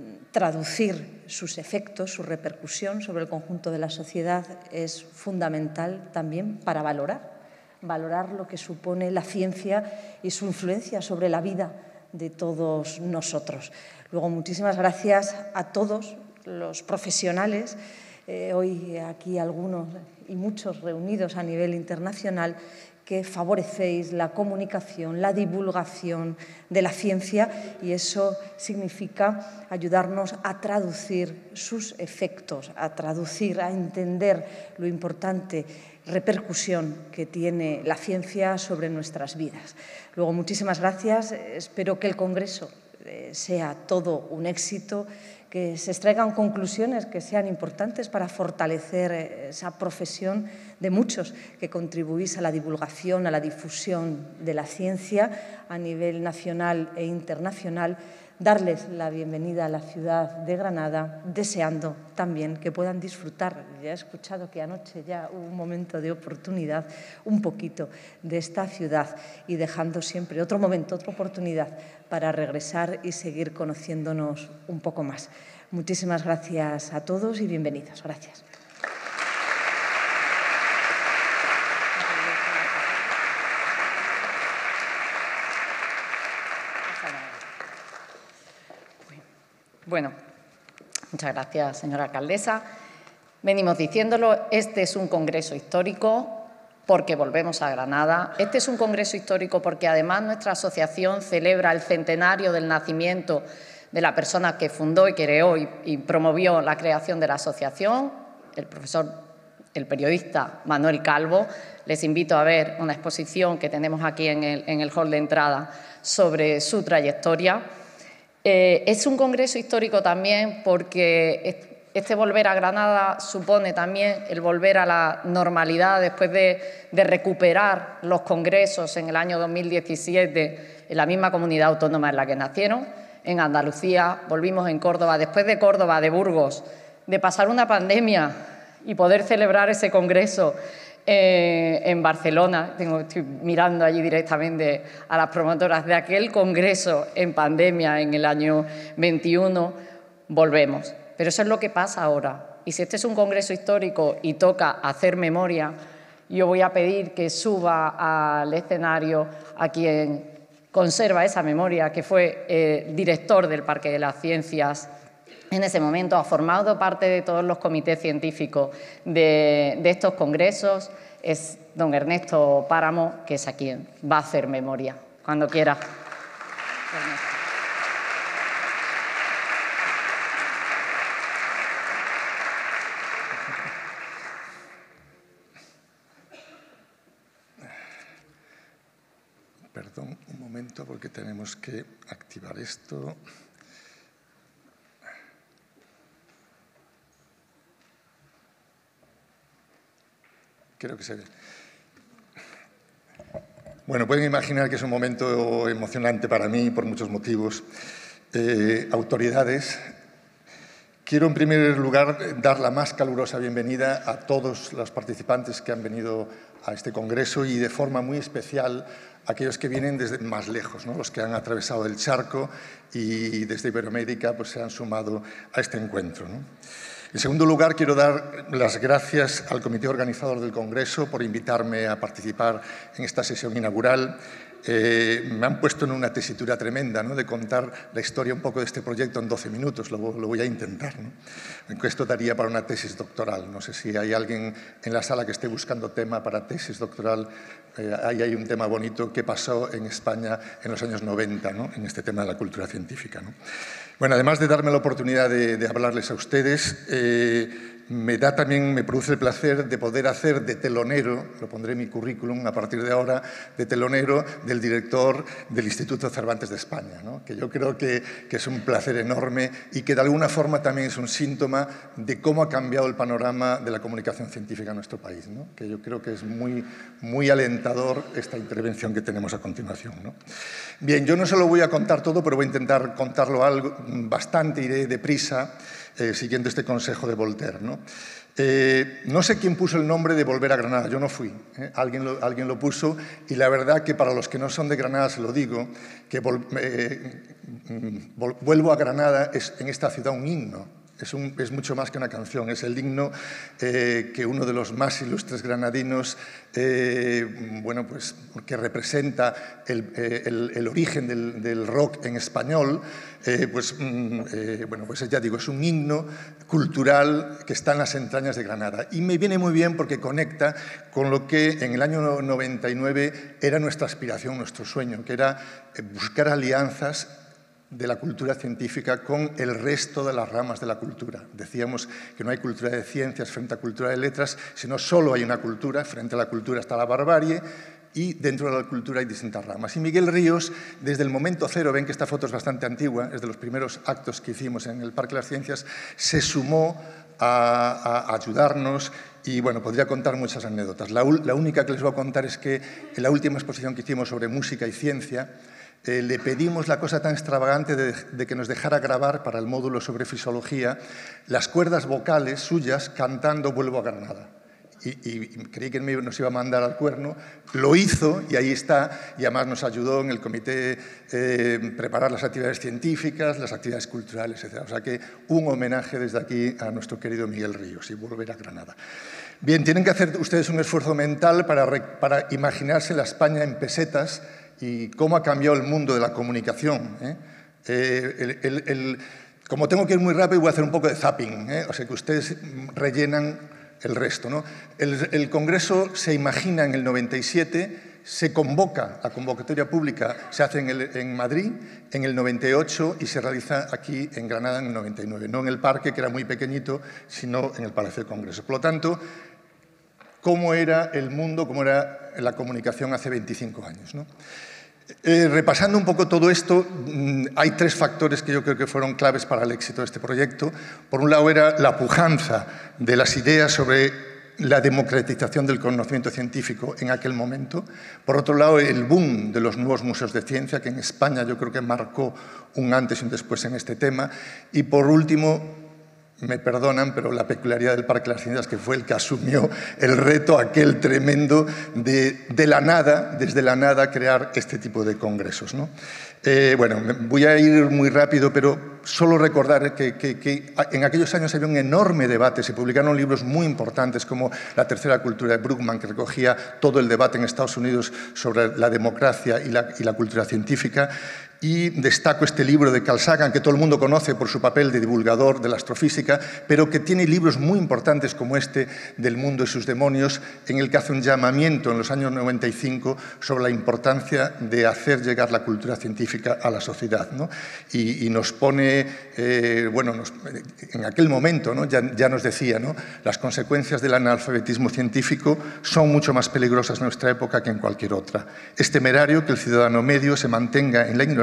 traducir sus efectos, su repercusión sobre el conjunto de la sociedad es fundamental también para valorar, valorar lo que supone la ciencia y su influencia sobre la vida de todos nosotros. Luego, muchísimas gracias a todos los profesionales, eh, hoy aquí algunos y muchos reunidos a nivel internacional, que favorecéis la comunicación, la divulgación de la ciencia, y eso significa ayudarnos a traducir sus efectos, a traducir, a entender lo importante repercusión que tiene la ciencia sobre nuestras vidas. Luego, muchísimas gracias. Espero que el Congreso eh, sea todo un éxito, que se extraigan conclusiones que sean importantes para fortalecer esa profesión de muchos que contribuís a la divulgación, a la difusión de la ciencia a nivel nacional e internacional. Darles la bienvenida a la ciudad de Granada, deseando también que puedan disfrutar, ya he escuchado que anoche ya hubo un momento de oportunidad, un poquito de esta ciudad, y dejando siempre otro momento, otra oportunidad para regresar y seguir conociéndonos un poco más. Muchísimas gracias a todos y bienvenidos. Gracias. Bueno, muchas gracias, señora alcaldesa. Venimos diciéndolo, este es un congreso histórico porque volvemos a Granada. Este es un congreso histórico porque además nuestra asociación celebra el centenario del nacimiento de la persona que fundó y creó y, y promovió la creación de la asociación, el profesor, el periodista Manuel Calvo. Les invito a ver una exposición que tenemos aquí en el, en el hall de entrada sobre su trayectoria. Eh, es un congreso histórico también porque este volver a Granada supone también el volver a la normalidad después de, de recuperar los congresos en el año dos mil diecisiete en la misma comunidad autónoma en la que nacieron, en Andalucía. Volvimos en Córdoba, después de Córdoba, de Burgos, de pasar una pandemia y poder celebrar ese congreso Eh, en Barcelona. Tengo, estoy mirando allí directamente a las promotoras de aquel congreso en pandemia en el año veintiuno. Volvemos. Pero eso es lo que pasa ahora. Y si este es un congreso histórico y toca hacer memoria, yo voy a pedir que suba al escenario a quien conserva esa memoria, que fue eh, director del Parque de las Ciencias. En ese momento ha formado parte de todos los comités científicos de, de estos congresos. Es don Ernesto Páramo, que es a quien va a hacer memoria. Cuando quiera. Perdón, un momento, porque tenemos que activar esto. creo que se ve. Bueno, pueden imaginar que es un momento emocionante para mí por muchos motivos. Eh, autoridades, quiero en primer lugar dar la más calurosa bienvenida a todos los participantes que han venido a este congreso y de forma muy especial a aquellos que vienen desde más lejos, ¿no? Los que han atravesado el charco y desde Iberoamérica pues, se han sumado a este encuentro, ¿no? En segundo lugar, quiero dar las gracias al comité organizador del Congreso por invitarme a participar en esta sesión inaugural. Eh, me han puesto en una tesitura tremenda, ¿no?, de contar la historia un poco de este proyecto en doce minutos. Lo, lo voy a intentar, ¿no? Esto daría para una tesis doctoral. No sé si hay alguien en la sala que esté buscando tema para tesis doctoral. Eh, ahí hay un tema bonito que pasó en España en los años noventa, ¿no?, en este tema de la cultura científica, ¿no? Bueno, además de darme la oportunidad de, de hablarles a ustedes, eh, me da también, me produce el placer de poder hacer de telonero, lo pondré en mi currículum a partir de ahora, de telonero del director del Instituto Cervantes de España, ¿no? Que yo creo que, que es un placer enorme y que de alguna forma también es un síntoma de cómo ha cambiado el panorama de la comunicación científica en nuestro país, ¿no? Que yo creo que es muy, muy alentador esta intervención que tenemos a continuación, ¿no? Bien, yo no se lo voy a contar todo, pero voy a intentar contarlo algo, bastante, iré deprisa, eh, siguiendo este consejo de Voltaire, ¿no? Eh, no sé quién puso el nombre de Volver a Granada, yo no fui, ¿eh? alguien, lo, alguien lo puso y la verdad que para los que no son de Granada se lo digo, que vol, eh, vol, vuelvo a Granada es en esta ciudad un himno. Es, un, es mucho más que una canción, es el himno eh, que uno de los más ilustres granadinos, eh, bueno, pues, que representa el, eh, el, el origen del, del rock en español, eh, pues, eh, bueno, pues ya digo, es un himno cultural que está en las entrañas de Granada. Y me viene muy bien porque conecta con lo que en el año noventa y nueve era nuestra aspiración, nuestro sueño, que era buscar alianzas de la cultura científica con el resto de las ramas de la cultura. Decíamos que no hay cultura de ciencias frente a cultura de letras, sino solo hay una cultura, frente a la cultura está la barbarie y dentro de la cultura hay distintas ramas. Y Miguel Ríos, desde el momento cero, ven que esta foto es bastante antigua, es de los primeros actos que hicimos en el Parque de las Ciencias, se sumó a, a ayudarnos y, bueno, podría contar muchas anécdotas. La, la única que les voy a contar es que en la última exposición que hicimos sobre música y ciencia, Eh, le pedimos la cosa tan extravagante de, de que nos dejara grabar para el módulo sobre fisiología las cuerdas vocales suyas cantando Vuelvo a Granada. Y, y, y creí que nos iba a mandar al cuerno, lo hizo y ahí está, y además nos ayudó en el comité eh, preparar las actividades científicas, las actividades culturales, etcétera. O sea que un homenaje desde aquí a nuestro querido Miguel Ríos y Volver a Granada. Bien, tienen que hacer ustedes un esfuerzo mental para, para imaginarse la España en pesetas y cómo ha cambiado el mundo de la comunicación, ¿eh? Eh, el, el, el, como tengo que ir muy rápido, voy a hacer un poco de zapping, ¿eh? O sea que ustedes rellenan el resto, ¿no? El, el Congreso se imagina en el noventa y siete, se convoca, la convocatoria pública se hace en, el, en Madrid en el noventa y ocho y se realiza aquí en Granada en el noventa y nueve, no en el parque, que era muy pequeñito, sino en el Palacio del Congreso. Por lo tanto, ¿cómo era el mundo, cómo era la comunicación hace veinticinco años, ¿no? Eh, repasando un poco todo esto, hay tres factores que yo creo que fueron claves para el éxito de este proyecto. Por un lado era la pujanza de las ideas sobre la democratización del conocimiento científico en aquel momento. Por otro lado, el boom de los nuevos museos de ciencia, que en España yo creo que marcó un antes y un después en este tema. Y por último, me perdonan, pero la peculiaridad del Parque de las Ciencias, que fue el que asumió el reto aquel tremendo de, de la nada, desde la nada, crear este tipo de congresos, ¿no? Eh, bueno, voy a ir muy rápido, pero solo recordar que, que, que en aquellos años había un enorme debate. Se publicaron libros muy importantes como La tercera cultura de Bruckmann, que recogía todo el debate en Estados Unidos sobre la democracia y la, y la cultura científica. Y destaco este libro de Carl Sagan, que todo el mundo conoce por su papel de divulgador de la astrofísica, pero que tiene libros muy importantes como este del mundo y sus demonios, en el que hace un llamamiento en los años noventa y cinco sobre la importancia de hacer llegar la cultura científica a la sociedad, ¿no? Y, y nos pone, eh, bueno, nos, en aquel momento, ¿no? ya, ya nos decía, ¿no? Las consecuencias del analfabetismo científico son mucho más peligrosas en nuestra época que en cualquier otra. Es temerario que el ciudadano medio se mantenga en la ignorancia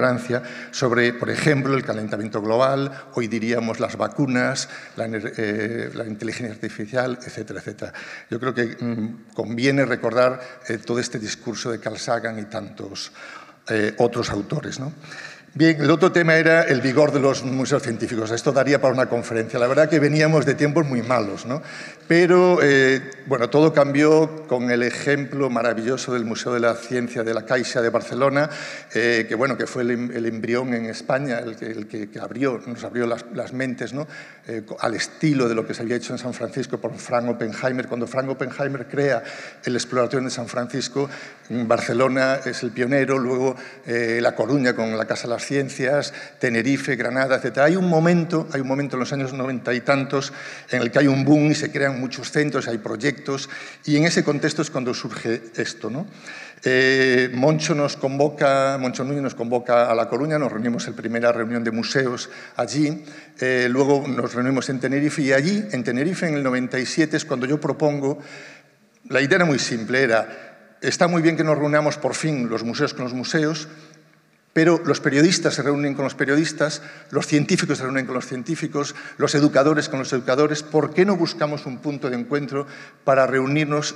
ignorancia sobre, por ejemplo, el calentamiento global, hoy diríamos las vacunas, la, eh, la inteligencia artificial, etcétera, etcétera. Yo creo que mmm, conviene recordar eh, todo este discurso de Carl Sagan y tantos eh, otros autores, ¿no? Bien, el otro tema era el vigor de los museos científicos. Esto daría para una conferencia. La verdad que veníamos de tiempos muy malos, ¿no? Pero, eh, bueno, todo cambió con el ejemplo maravilloso del Museo de la Ciencia de la Caixa de Barcelona, eh, que, bueno, que fue el, el embrión en España, el que, el que, que abrió, nos abrió las, las mentes, ¿no? Eh, al estilo de lo que se había hecho en San Francisco por Frank Oppenheimer. Cuando Frank Oppenheimer crea el Exploratorium de San Francisco, en Barcelona es el pionero, luego eh, La Coruña con la Casa de las Ciencias, Tenerife, Granada, etcétera. Hay un momento, hay un momento en los años noventa y tantos en el que hay un boom y se crean muchos centros, hay proyectos, y en ese contexto es cuando surge esto, ¿no? Eh, Moncho nos convoca, Moncho Núñez nos convoca a La Coruña, nos reunimos en la primera reunión de museos allí, eh, luego nos reunimos en Tenerife, y allí, en Tenerife, en el noventa y siete, es cuando yo propongo, la idea era muy simple, era, está muy bien que nos reunamos por fin los museos con los museos, pero los periodistas se reúnen con los periodistas, los científicos se reúnen con los científicos, los educadores con los educadores. ¿Por qué no buscamos un punto de encuentro para reunirnos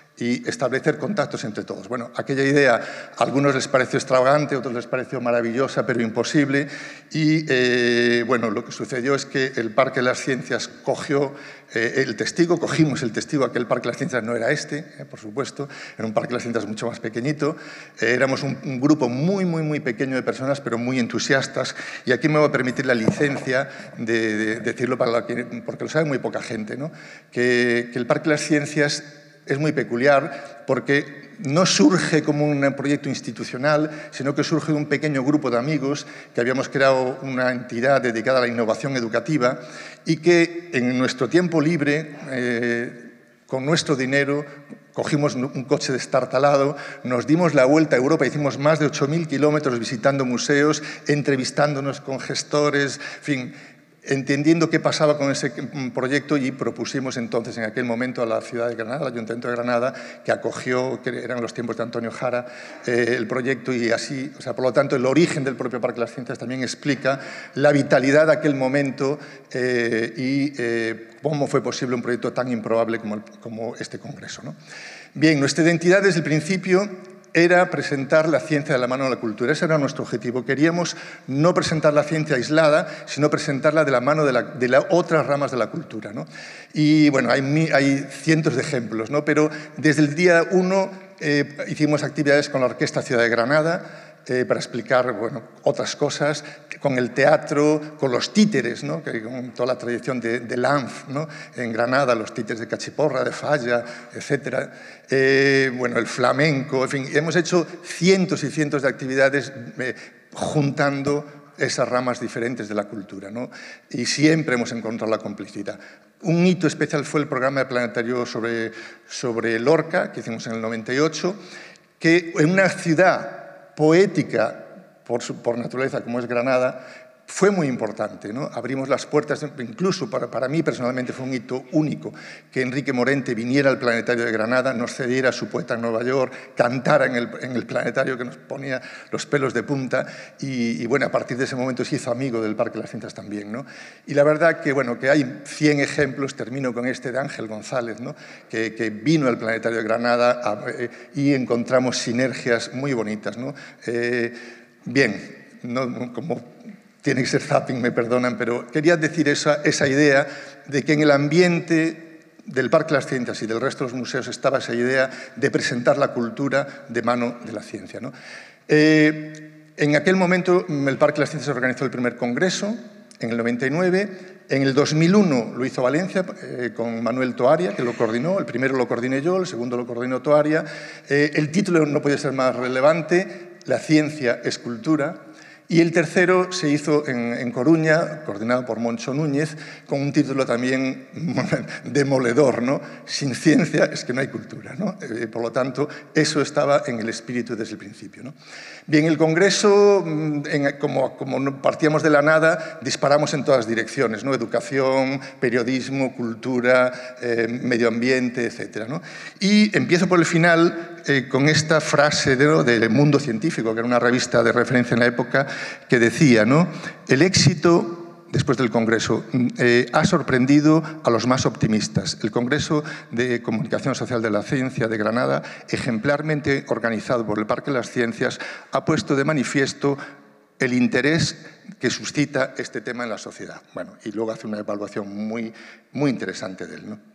y establecer contactos entre todos? Bueno, aquella idea a algunos les pareció extravagante, a otros les pareció maravillosa, pero imposible. Y, eh, bueno, lo que sucedió es que el Parque de las Ciencias cogió eh, el testigo, cogimos el testigo, aquel Parque de las Ciencias no era este, eh, por supuesto, era un Parque de las Ciencias mucho más pequeñito. Eh, éramos un, un grupo muy, muy, muy pequeño de personas, pero muy entusiastas. Y aquí me voy a permitir la licencia de, de, de decirlo para la que, porque lo sabe muy poca gente, ¿no? que, que el Parque de las Ciencias es muy peculiar porque no surge como un proyecto institucional, sino que surge de un pequeño grupo de amigos que habíamos creado una entidad dedicada a la innovación educativa y que en nuestro tiempo libre, eh, con nuestro dinero, cogimos un coche destartalado, nos dimos la vuelta a Europa, hicimos más de ocho mil kilómetros visitando museos, entrevistándonos con gestores, en fin, entendiendo qué pasaba con ese proyecto, y propusimos entonces en aquel momento a la ciudad de Granada, al Ayuntamiento de Granada, que acogió, que eran los tiempos de Antonio Jara, eh, el proyecto, y así, o sea, por lo tanto, el origen del propio Parque de las Ciencias también explica la vitalidad de aquel momento eh, y eh, cómo fue posible un proyecto tan improbable como, el, como este congreso, ¿no? Bien, nuestra identidad desde el principio era presentar la ciencia de la mano de la cultura. Ese era nuestro objetivo. Queríamos no presentar la ciencia aislada, sino presentarla de la mano de, la, de las otras ramas de la cultura, ¿no? Y, bueno, hay, hay cientos de ejemplos, ¿no? Pero desde el día uno eh, hicimos actividades con la Orquesta Ciudad de Granada, Eh, para explicar, bueno, otras cosas, con el teatro, con los títeres, ¿no? Que con toda la tradición de, de Lanz, ¿no? En Granada, los títeres de Cachiporra, de Falla, etcétera. Eh, bueno, el flamenco, en fin, hemos hecho cientos y cientos de actividades eh, juntando esas ramas diferentes de la cultura, ¿no? Y siempre hemos encontrado la complicidad. Un hito especial fue el programa de planetario sobre, sobre Lorca, que hicimos en el noventa y ocho, que en una ciudad poética por, su, por naturaleza como es Granada, fue muy importante, ¿no? Abrimos las puertas, incluso para, para mí personalmente fue un hito único, que Enrique Morente viniera al Planetario de Granada, nos cediera su poeta en Nueva York, cantara en el, en el Planetario, que nos ponía los pelos de punta, y, y bueno, a partir de ese momento se hizo amigo del Parque de las Ciencias también, ¿no? Y la verdad que, bueno, que hay cien ejemplos, termino con este de Ángel González, ¿no? que, que vino al Planetario de Granada a, eh, y encontramos sinergias muy bonitas, ¿no? Eh, bien, no, como tiene que ser zapping, me perdonan, pero quería decir esa, esa idea de que en el ambiente del Parque de las Ciencias y del resto de los museos estaba esa idea de presentar la cultura de mano de la ciencia, ¿no? Eh, en aquel momento el Parque de las Ciencias organizó el primer congreso, en el noventa y nueve, en el dos mil uno lo hizo Valencia eh, con Manuel Toaria, que lo coordinó, el primero lo coordiné yo, el segundo lo coordinó Toaria. Eh, el título no podía ser más relevante, La ciencia es cultura. Y el tercero se hizo en, en Coruña, coordinado por Moncho Núñez, con un título también demoledor, ¿no? Sin ciencia es que no hay cultura, ¿no? Eh, por lo tanto, eso estaba en el espíritu desde el principio, ¿no? Bien, el Congreso, en, como, como partíamos de la nada, disparamos en todas direcciones, ¿no? Educación, periodismo, cultura, eh, medio ambiente, etcétera, ¿no? Y empiezo por el final eh, con esta frase de, ¿no? del Mundo Científico, que era una revista de referencia en la época, que decía, ¿no? El éxito después del Congreso, eh, ha sorprendido a los más optimistas. El Congreso de Comunicación Social de la Ciencia de Granada, ejemplarmente organizado por el Parque de las Ciencias, ha puesto de manifiesto el interés que suscita este tema en la sociedad. Bueno, y luego hace una evaluación muy, muy interesante de él, ¿no?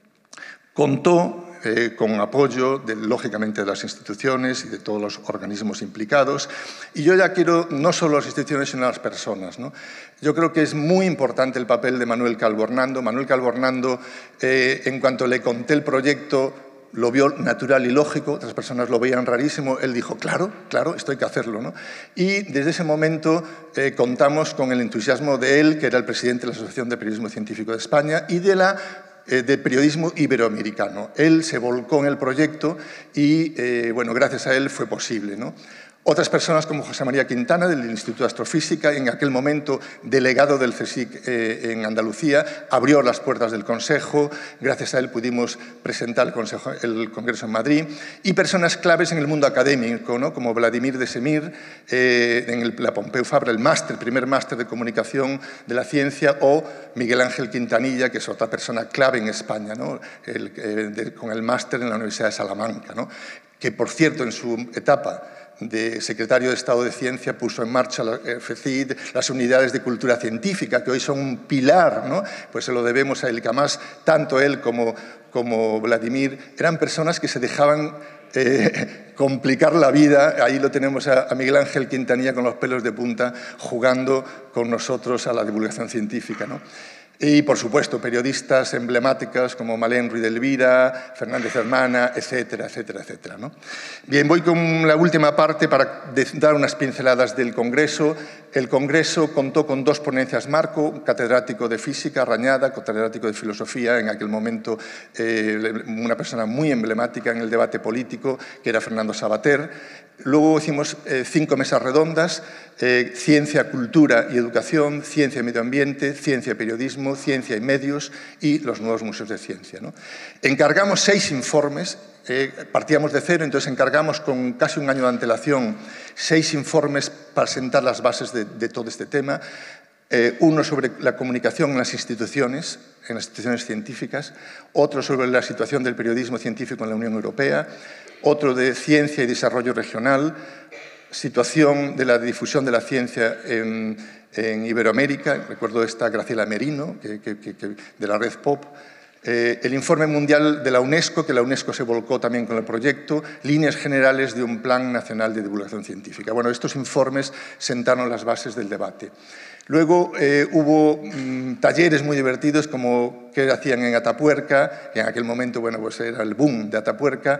Contó eh, con apoyo, de, lógicamente, de las instituciones y de todos los organismos implicados. Y yo ya quiero, no solo las instituciones, sino las personas, ¿no? Yo creo que es muy importante el papel de Manuel Calvo Hernando. Manuel Calvo Hernando, eh, en cuanto le conté el proyecto, lo vio natural y lógico, otras personas lo veían rarísimo, él dijo, claro, claro, esto hay que hacerlo, ¿no? Y desde ese momento eh, contamos con el entusiasmo de él, que era el presidente de la Asociación de Periodismo Científico de España, y de la de periodismo iberoamericano. Él se volcó en el proyecto y, eh, bueno, gracias a él fue posible, ¿no? Otras personas como José María Quintana, del Instituto de Astrofísica, en aquel momento delegado del CSIC eh, en Andalucía, abrió las puertas del Consejo. Gracias a él pudimos presentar el, Consejo, el Congreso en Madrid. Y personas claves en el mundo académico, ¿no? Como Vladimir de Semir, eh, en el, la Pompeu Fabra, el máster, el primer máster de comunicación de la ciencia, o Miguel Ángel Quintanilla, que es otra persona clave en España, ¿no? el, eh, de, con el máster en la Universidad de Salamanca, ¿no? Que, por cierto, en su etapa de secretario de Estado de Ciencia puso en marcha la F C I D, las unidades de cultura científica, que hoy son un pilar, ¿no? Pues se lo debemos a él, que además tanto él como, como Vladimir eran personas que se dejaban eh, complicar la vida. Ahí lo tenemos a, a Miguel Ángel Quintanilla con los pelos de punta jugando con nosotros a la divulgación científica, ¿no? Y, por supuesto, periodistas emblemáticas como Malén Ruiz de Elvira, Fernández Hermana, etcétera, etcétera, etcétera, ¿no? Bien, voy con la última parte para dar unas pinceladas del Congreso. El Congreso contó con dos ponencias marco, un catedrático de Física, Rañada, catedrático de Filosofía, en aquel momento eh, una persona muy emblemática en el debate político, que era Fernando Sabater. Luego hicimos eh, cinco mesas redondas, eh, ciencia, cultura y educación, ciencia y medio ambiente, ciencia y periodismo, ciencia y medios y los nuevos museos de ciencia, ¿no? Encargamos seis informes, eh, partíamos de cero, entonces encargamos con casi un año de antelación seis informes para sentar las bases de, de todo este tema. Eh, uno sobre la comunicación en las instituciones, en las instituciones científicas, otro sobre la situación del periodismo científico en la Unión Europea, otro de ciencia y desarrollo regional, situación de la difusión de la ciencia en, en Iberoamérica, recuerdo esta Graciela Merino, que, que, que, de la Red Pop, eh, el informe mundial de la UNESCO, que la UNESCO se volcó también con el proyecto, líneas generales de un plan nacional de divulgación científica. Bueno, estos informes sentaron las bases del debate. Luego eh, hubo mmm, talleres muy divertidos como qué hacían en Atapuerca, que en aquel momento bueno, pues era el boom de Atapuerca,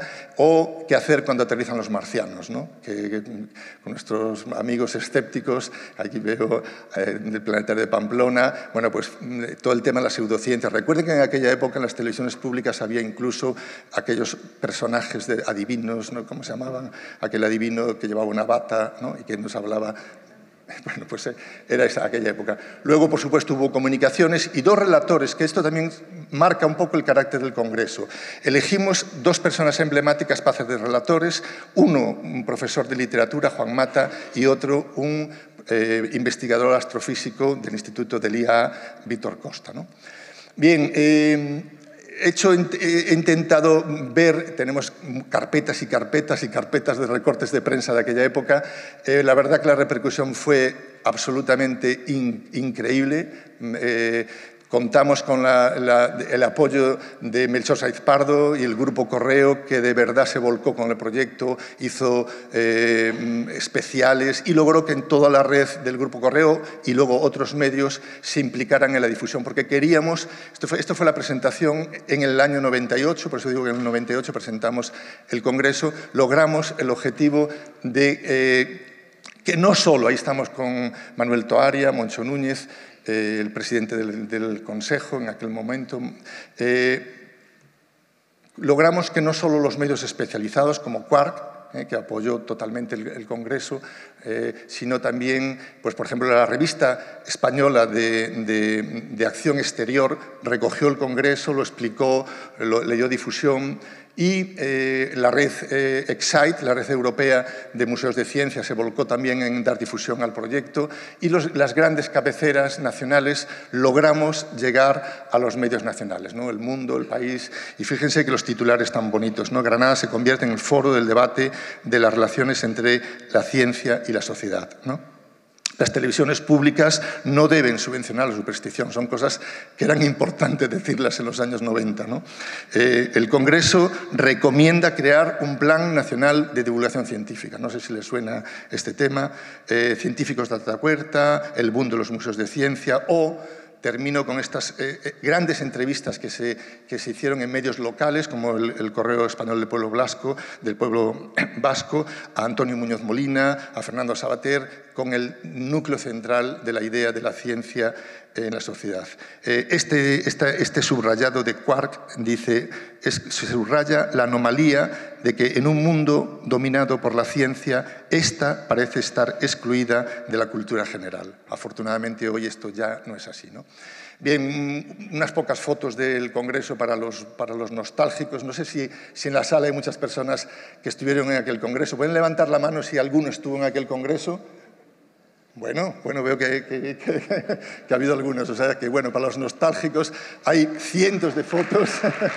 o qué hacer cuando aterrizan los marcianos, ¿no? que, que, con nuestros amigos escépticos, aquí veo eh, del planetario de Pamplona, bueno, pues todo el tema de la pseudociencia. Recuerden que en aquella época en las televisiones públicas había incluso aquellos personajes de adivinos, ¿no? ¿Cómo se llamaban? Aquel adivino que llevaba una bata, ¿no? Y que nos hablaba. Bueno, pues era esa, aquella época. Luego, por supuesto, hubo comunicaciones y dos relatores, que esto también marca un poco el carácter del Congreso. Elegimos dos personas emblemáticas para hacer de relatores, uno un profesor de literatura, Juan Mata, y otro un eh, investigador astrofísico del Instituto del I A A, Víctor Costa, ¿no? Bien, eh, Hecho, he intentado ver, tenemos carpetas y carpetas y carpetas de recortes de prensa de aquella época. Eh, la verdad que la repercusión fue absolutamente in, increíble. Eh, Contamos con la, la, el apoyo de Melchor Saiz Pardo y el Grupo Correo, que de verdad se volcó con el proyecto, hizo eh, especiales y logró que en toda la red del Grupo Correo y luego otros medios se implicaran en la difusión, porque queríamos, esto fue, esto fue la presentación en el año noventa y ocho, por eso digo que en el noventa y ocho presentamos el Congreso, logramos el objetivo de eh, que no solo, ahí estamos con Manuel Toaria, Moncho Núñez, Eh, el presidente del, del Consejo en aquel momento, eh, logramos que no solo los medios especializados como Quark, eh, que apoyó totalmente el, el Congreso, eh, sino también, pues, por ejemplo, la revista española de, de, de Acción Exterior recogió el Congreso, lo explicó, lo, le dio difusión, y eh, la red eh, Excite, la red europea de museos de ciencia, se volcó también en dar difusión al proyecto, y los, las grandes cabeceras nacionales logramos llegar a los medios nacionales, ¿no? El Mundo, El País, y fíjense que los titulares tan bonitos, ¿no? Granada se convierte en el foro del debate de las relaciones entre la ciencia y la sociedad, ¿no? Las televisiones públicas no deben subvencionar la superstición, son cosas que eran importantes decirlas en los años noventa, ¿no? Eh, el Congreso recomienda crear un Plan Nacional de Divulgación Científica. No sé si les suena este tema. Eh, científicos de alta cuerda, el boom de los museos de ciencia, o termino con estas eh, grandes entrevistas que se, que se hicieron en medios locales, como el, el Correo Español del Pueblo Vasco, del Pueblo Vasco, a Antonio Muñoz Molina, a Fernando Sabater, con el núcleo central de la idea de la ciencia en la sociedad. Eh, este, este, este subrayado de Quark dice, es, se subraya la anomalía de que en un mundo dominado por la ciencia, esta parece estar excluida de la cultura general. Afortunadamente hoy esto ya no es así, ¿no? Bien, unas pocas fotos del Congreso para los, para los nostálgicos. No sé si, si en la sala hay muchas personas que estuvieron en aquel Congreso. ¿Pueden levantar la mano si alguno estuvo en aquel Congreso? Bueno, bueno, veo que, que, que, que ha habido algunos. O sea que, bueno, para los nostálgicos hay cientos de fotos,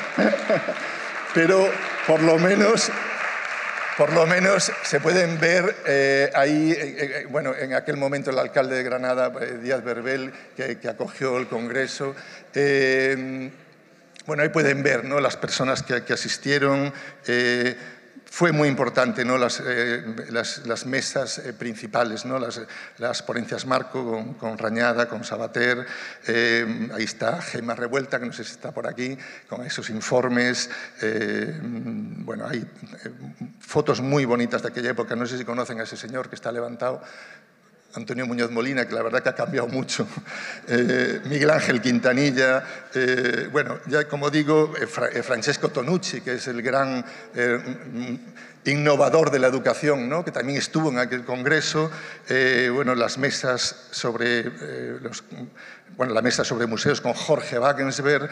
pero por lo menos... Por lo menos se pueden ver eh, ahí, eh, eh, bueno, en aquel momento el alcalde de Granada, eh, Díaz Verbel, que, que acogió el Congreso. Eh, bueno, ahí pueden ver, ¿no?, las personas que, que asistieron. Eh, Fue muy importante, ¿no?, las, eh, las, las mesas eh, principales, ¿no?, las, las ponencias marco con, con Rañada, con Sabater. Eh, ahí está Gemma Revuelta, que no sé si está por aquí, con esos informes. Eh, bueno, hay eh, fotos muy bonitas de aquella época. No sé si conocen a ese señor que está levantado, Antonio Muñoz Molina, que la verdad que ha cambiado mucho, eh, Miguel Ángel Quintanilla, eh, bueno, ya como digo, eh, Fra eh, Francesco Tonucci, que es el gran eh, innovador de la educación, ¿no?, que también estuvo en aquel Congreso. Eh, bueno, las mesas sobre, eh, los, bueno, la mesa sobre museos con Jorge Wagensberg,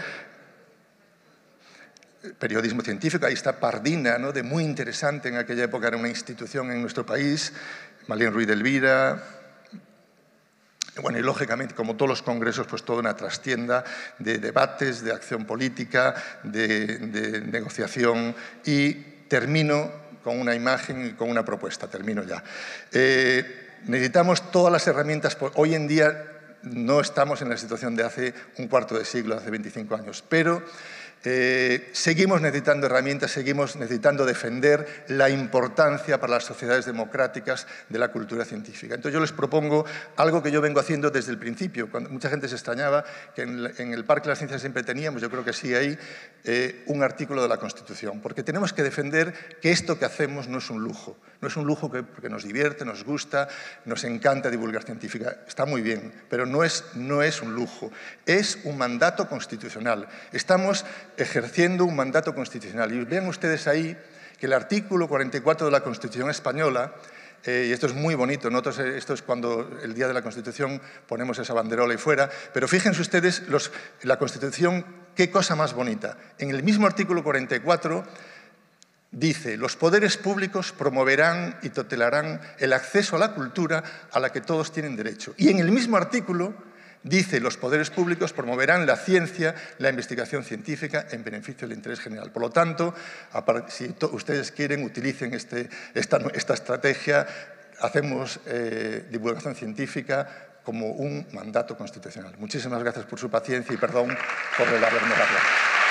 periodismo científico. Ahí está Pardina, ¿no?, de muy interesante en aquella época, era una institución en nuestro país, Malén Ruiz de Elvira. Bueno, y lógicamente, como todos los congresos, pues toda una trastienda de debates, de acción política, de, de negociación. Y termino con una imagen y con una propuesta, termino ya. Eh, necesitamos todas las herramientas. Hoy en día no estamos en la situación de hace un cuarto de siglo, hace veinticinco años, pero Eh, seguimos necesitando herramientas, seguimos necesitando defender la importancia para las sociedades democráticas de la cultura científica. Entonces yo les propongo algo que yo vengo haciendo desde el principio. Cuando mucha gente se extrañaba que en, en el Parque de las Ciencias siempre teníamos, yo creo que sí ahí, eh, un artículo de la Constitución, porque tenemos que defender que esto que hacemos no es un lujo, no es un lujo que, que nos divierte, nos gusta, nos encanta divulgar científica, está muy bien, pero no es, no es un lujo, es un mandato constitucional. Estamos ejerciendo un mandato constitucional. Y vean ustedes ahí que el artículo cuarenta y cuatro de la Constitución española, eh, y esto es muy bonito, nosotros, eh, esto es cuando el día de la Constitución ponemos esa banderola ahí fuera, pero fíjense ustedes, los, la Constitución, qué cosa más bonita. En el mismo artículo cuarenta y cuatro dice, los poderes públicos promoverán y tutelarán el acceso a la cultura a la que todos tienen derecho. Y en el mismo artículo dice, los poderes públicos promoverán la ciencia, la investigación científica en beneficio del interés general. Por lo tanto, si ustedes quieren, utilicen este, esta, esta estrategia, hacemos eh, divulgación científica como un mandato constitucional. Muchísimas gracias por su paciencia y perdón por el haberme hablado.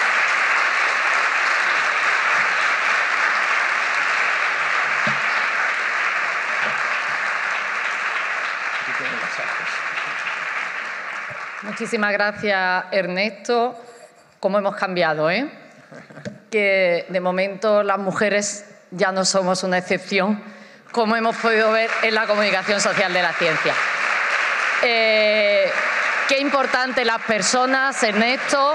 Muchísimas gracias, Ernesto. Cómo hemos cambiado, ¿eh? Que de momento las mujeres ya no somos una excepción, como hemos podido ver en la comunicación social de la ciencia. Eh, qué importante las personas, Ernesto.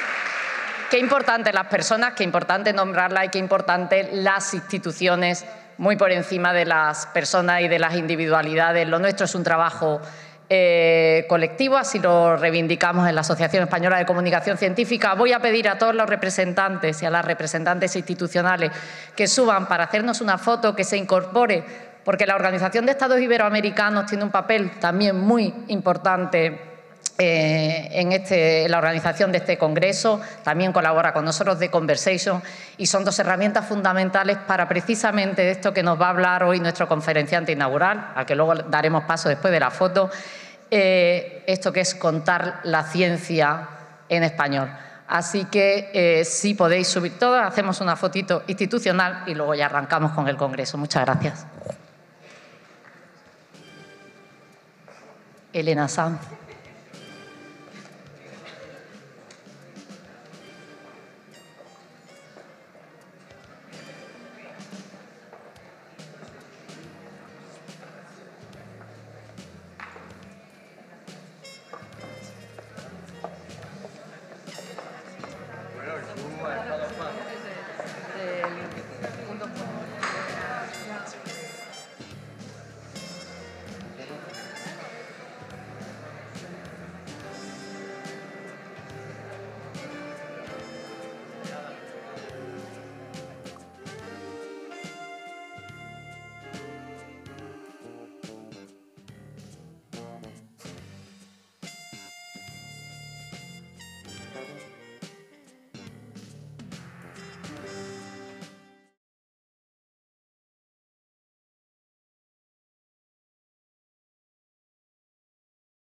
Qué importante las personas, qué importante nombrarlas y qué importante las instituciones muy por encima de las personas y de las individualidades. Lo nuestro es un trabajo eh, colectivo, así lo reivindicamos en la Asociación Española de Comunicación Científica. Voy a pedir a todos los representantes y a las representantes institucionales que suban para hacernos una foto, que se incorpore, porque la Organización de Estados Iberoamericanos tiene un papel también muy importante Eh, en, este, en la organización de este congreso, también colabora con nosotros The Conversation, y son dos herramientas fundamentales para precisamente esto que nos va a hablar hoy nuestro conferenciante inaugural, al que luego daremos paso después de la foto, eh, esto que es contar la ciencia en español. Así que eh, si podéis subir todas, hacemos una fotito institucional y luego ya arrancamos con el congreso. Muchas gracias. Elena Sanz.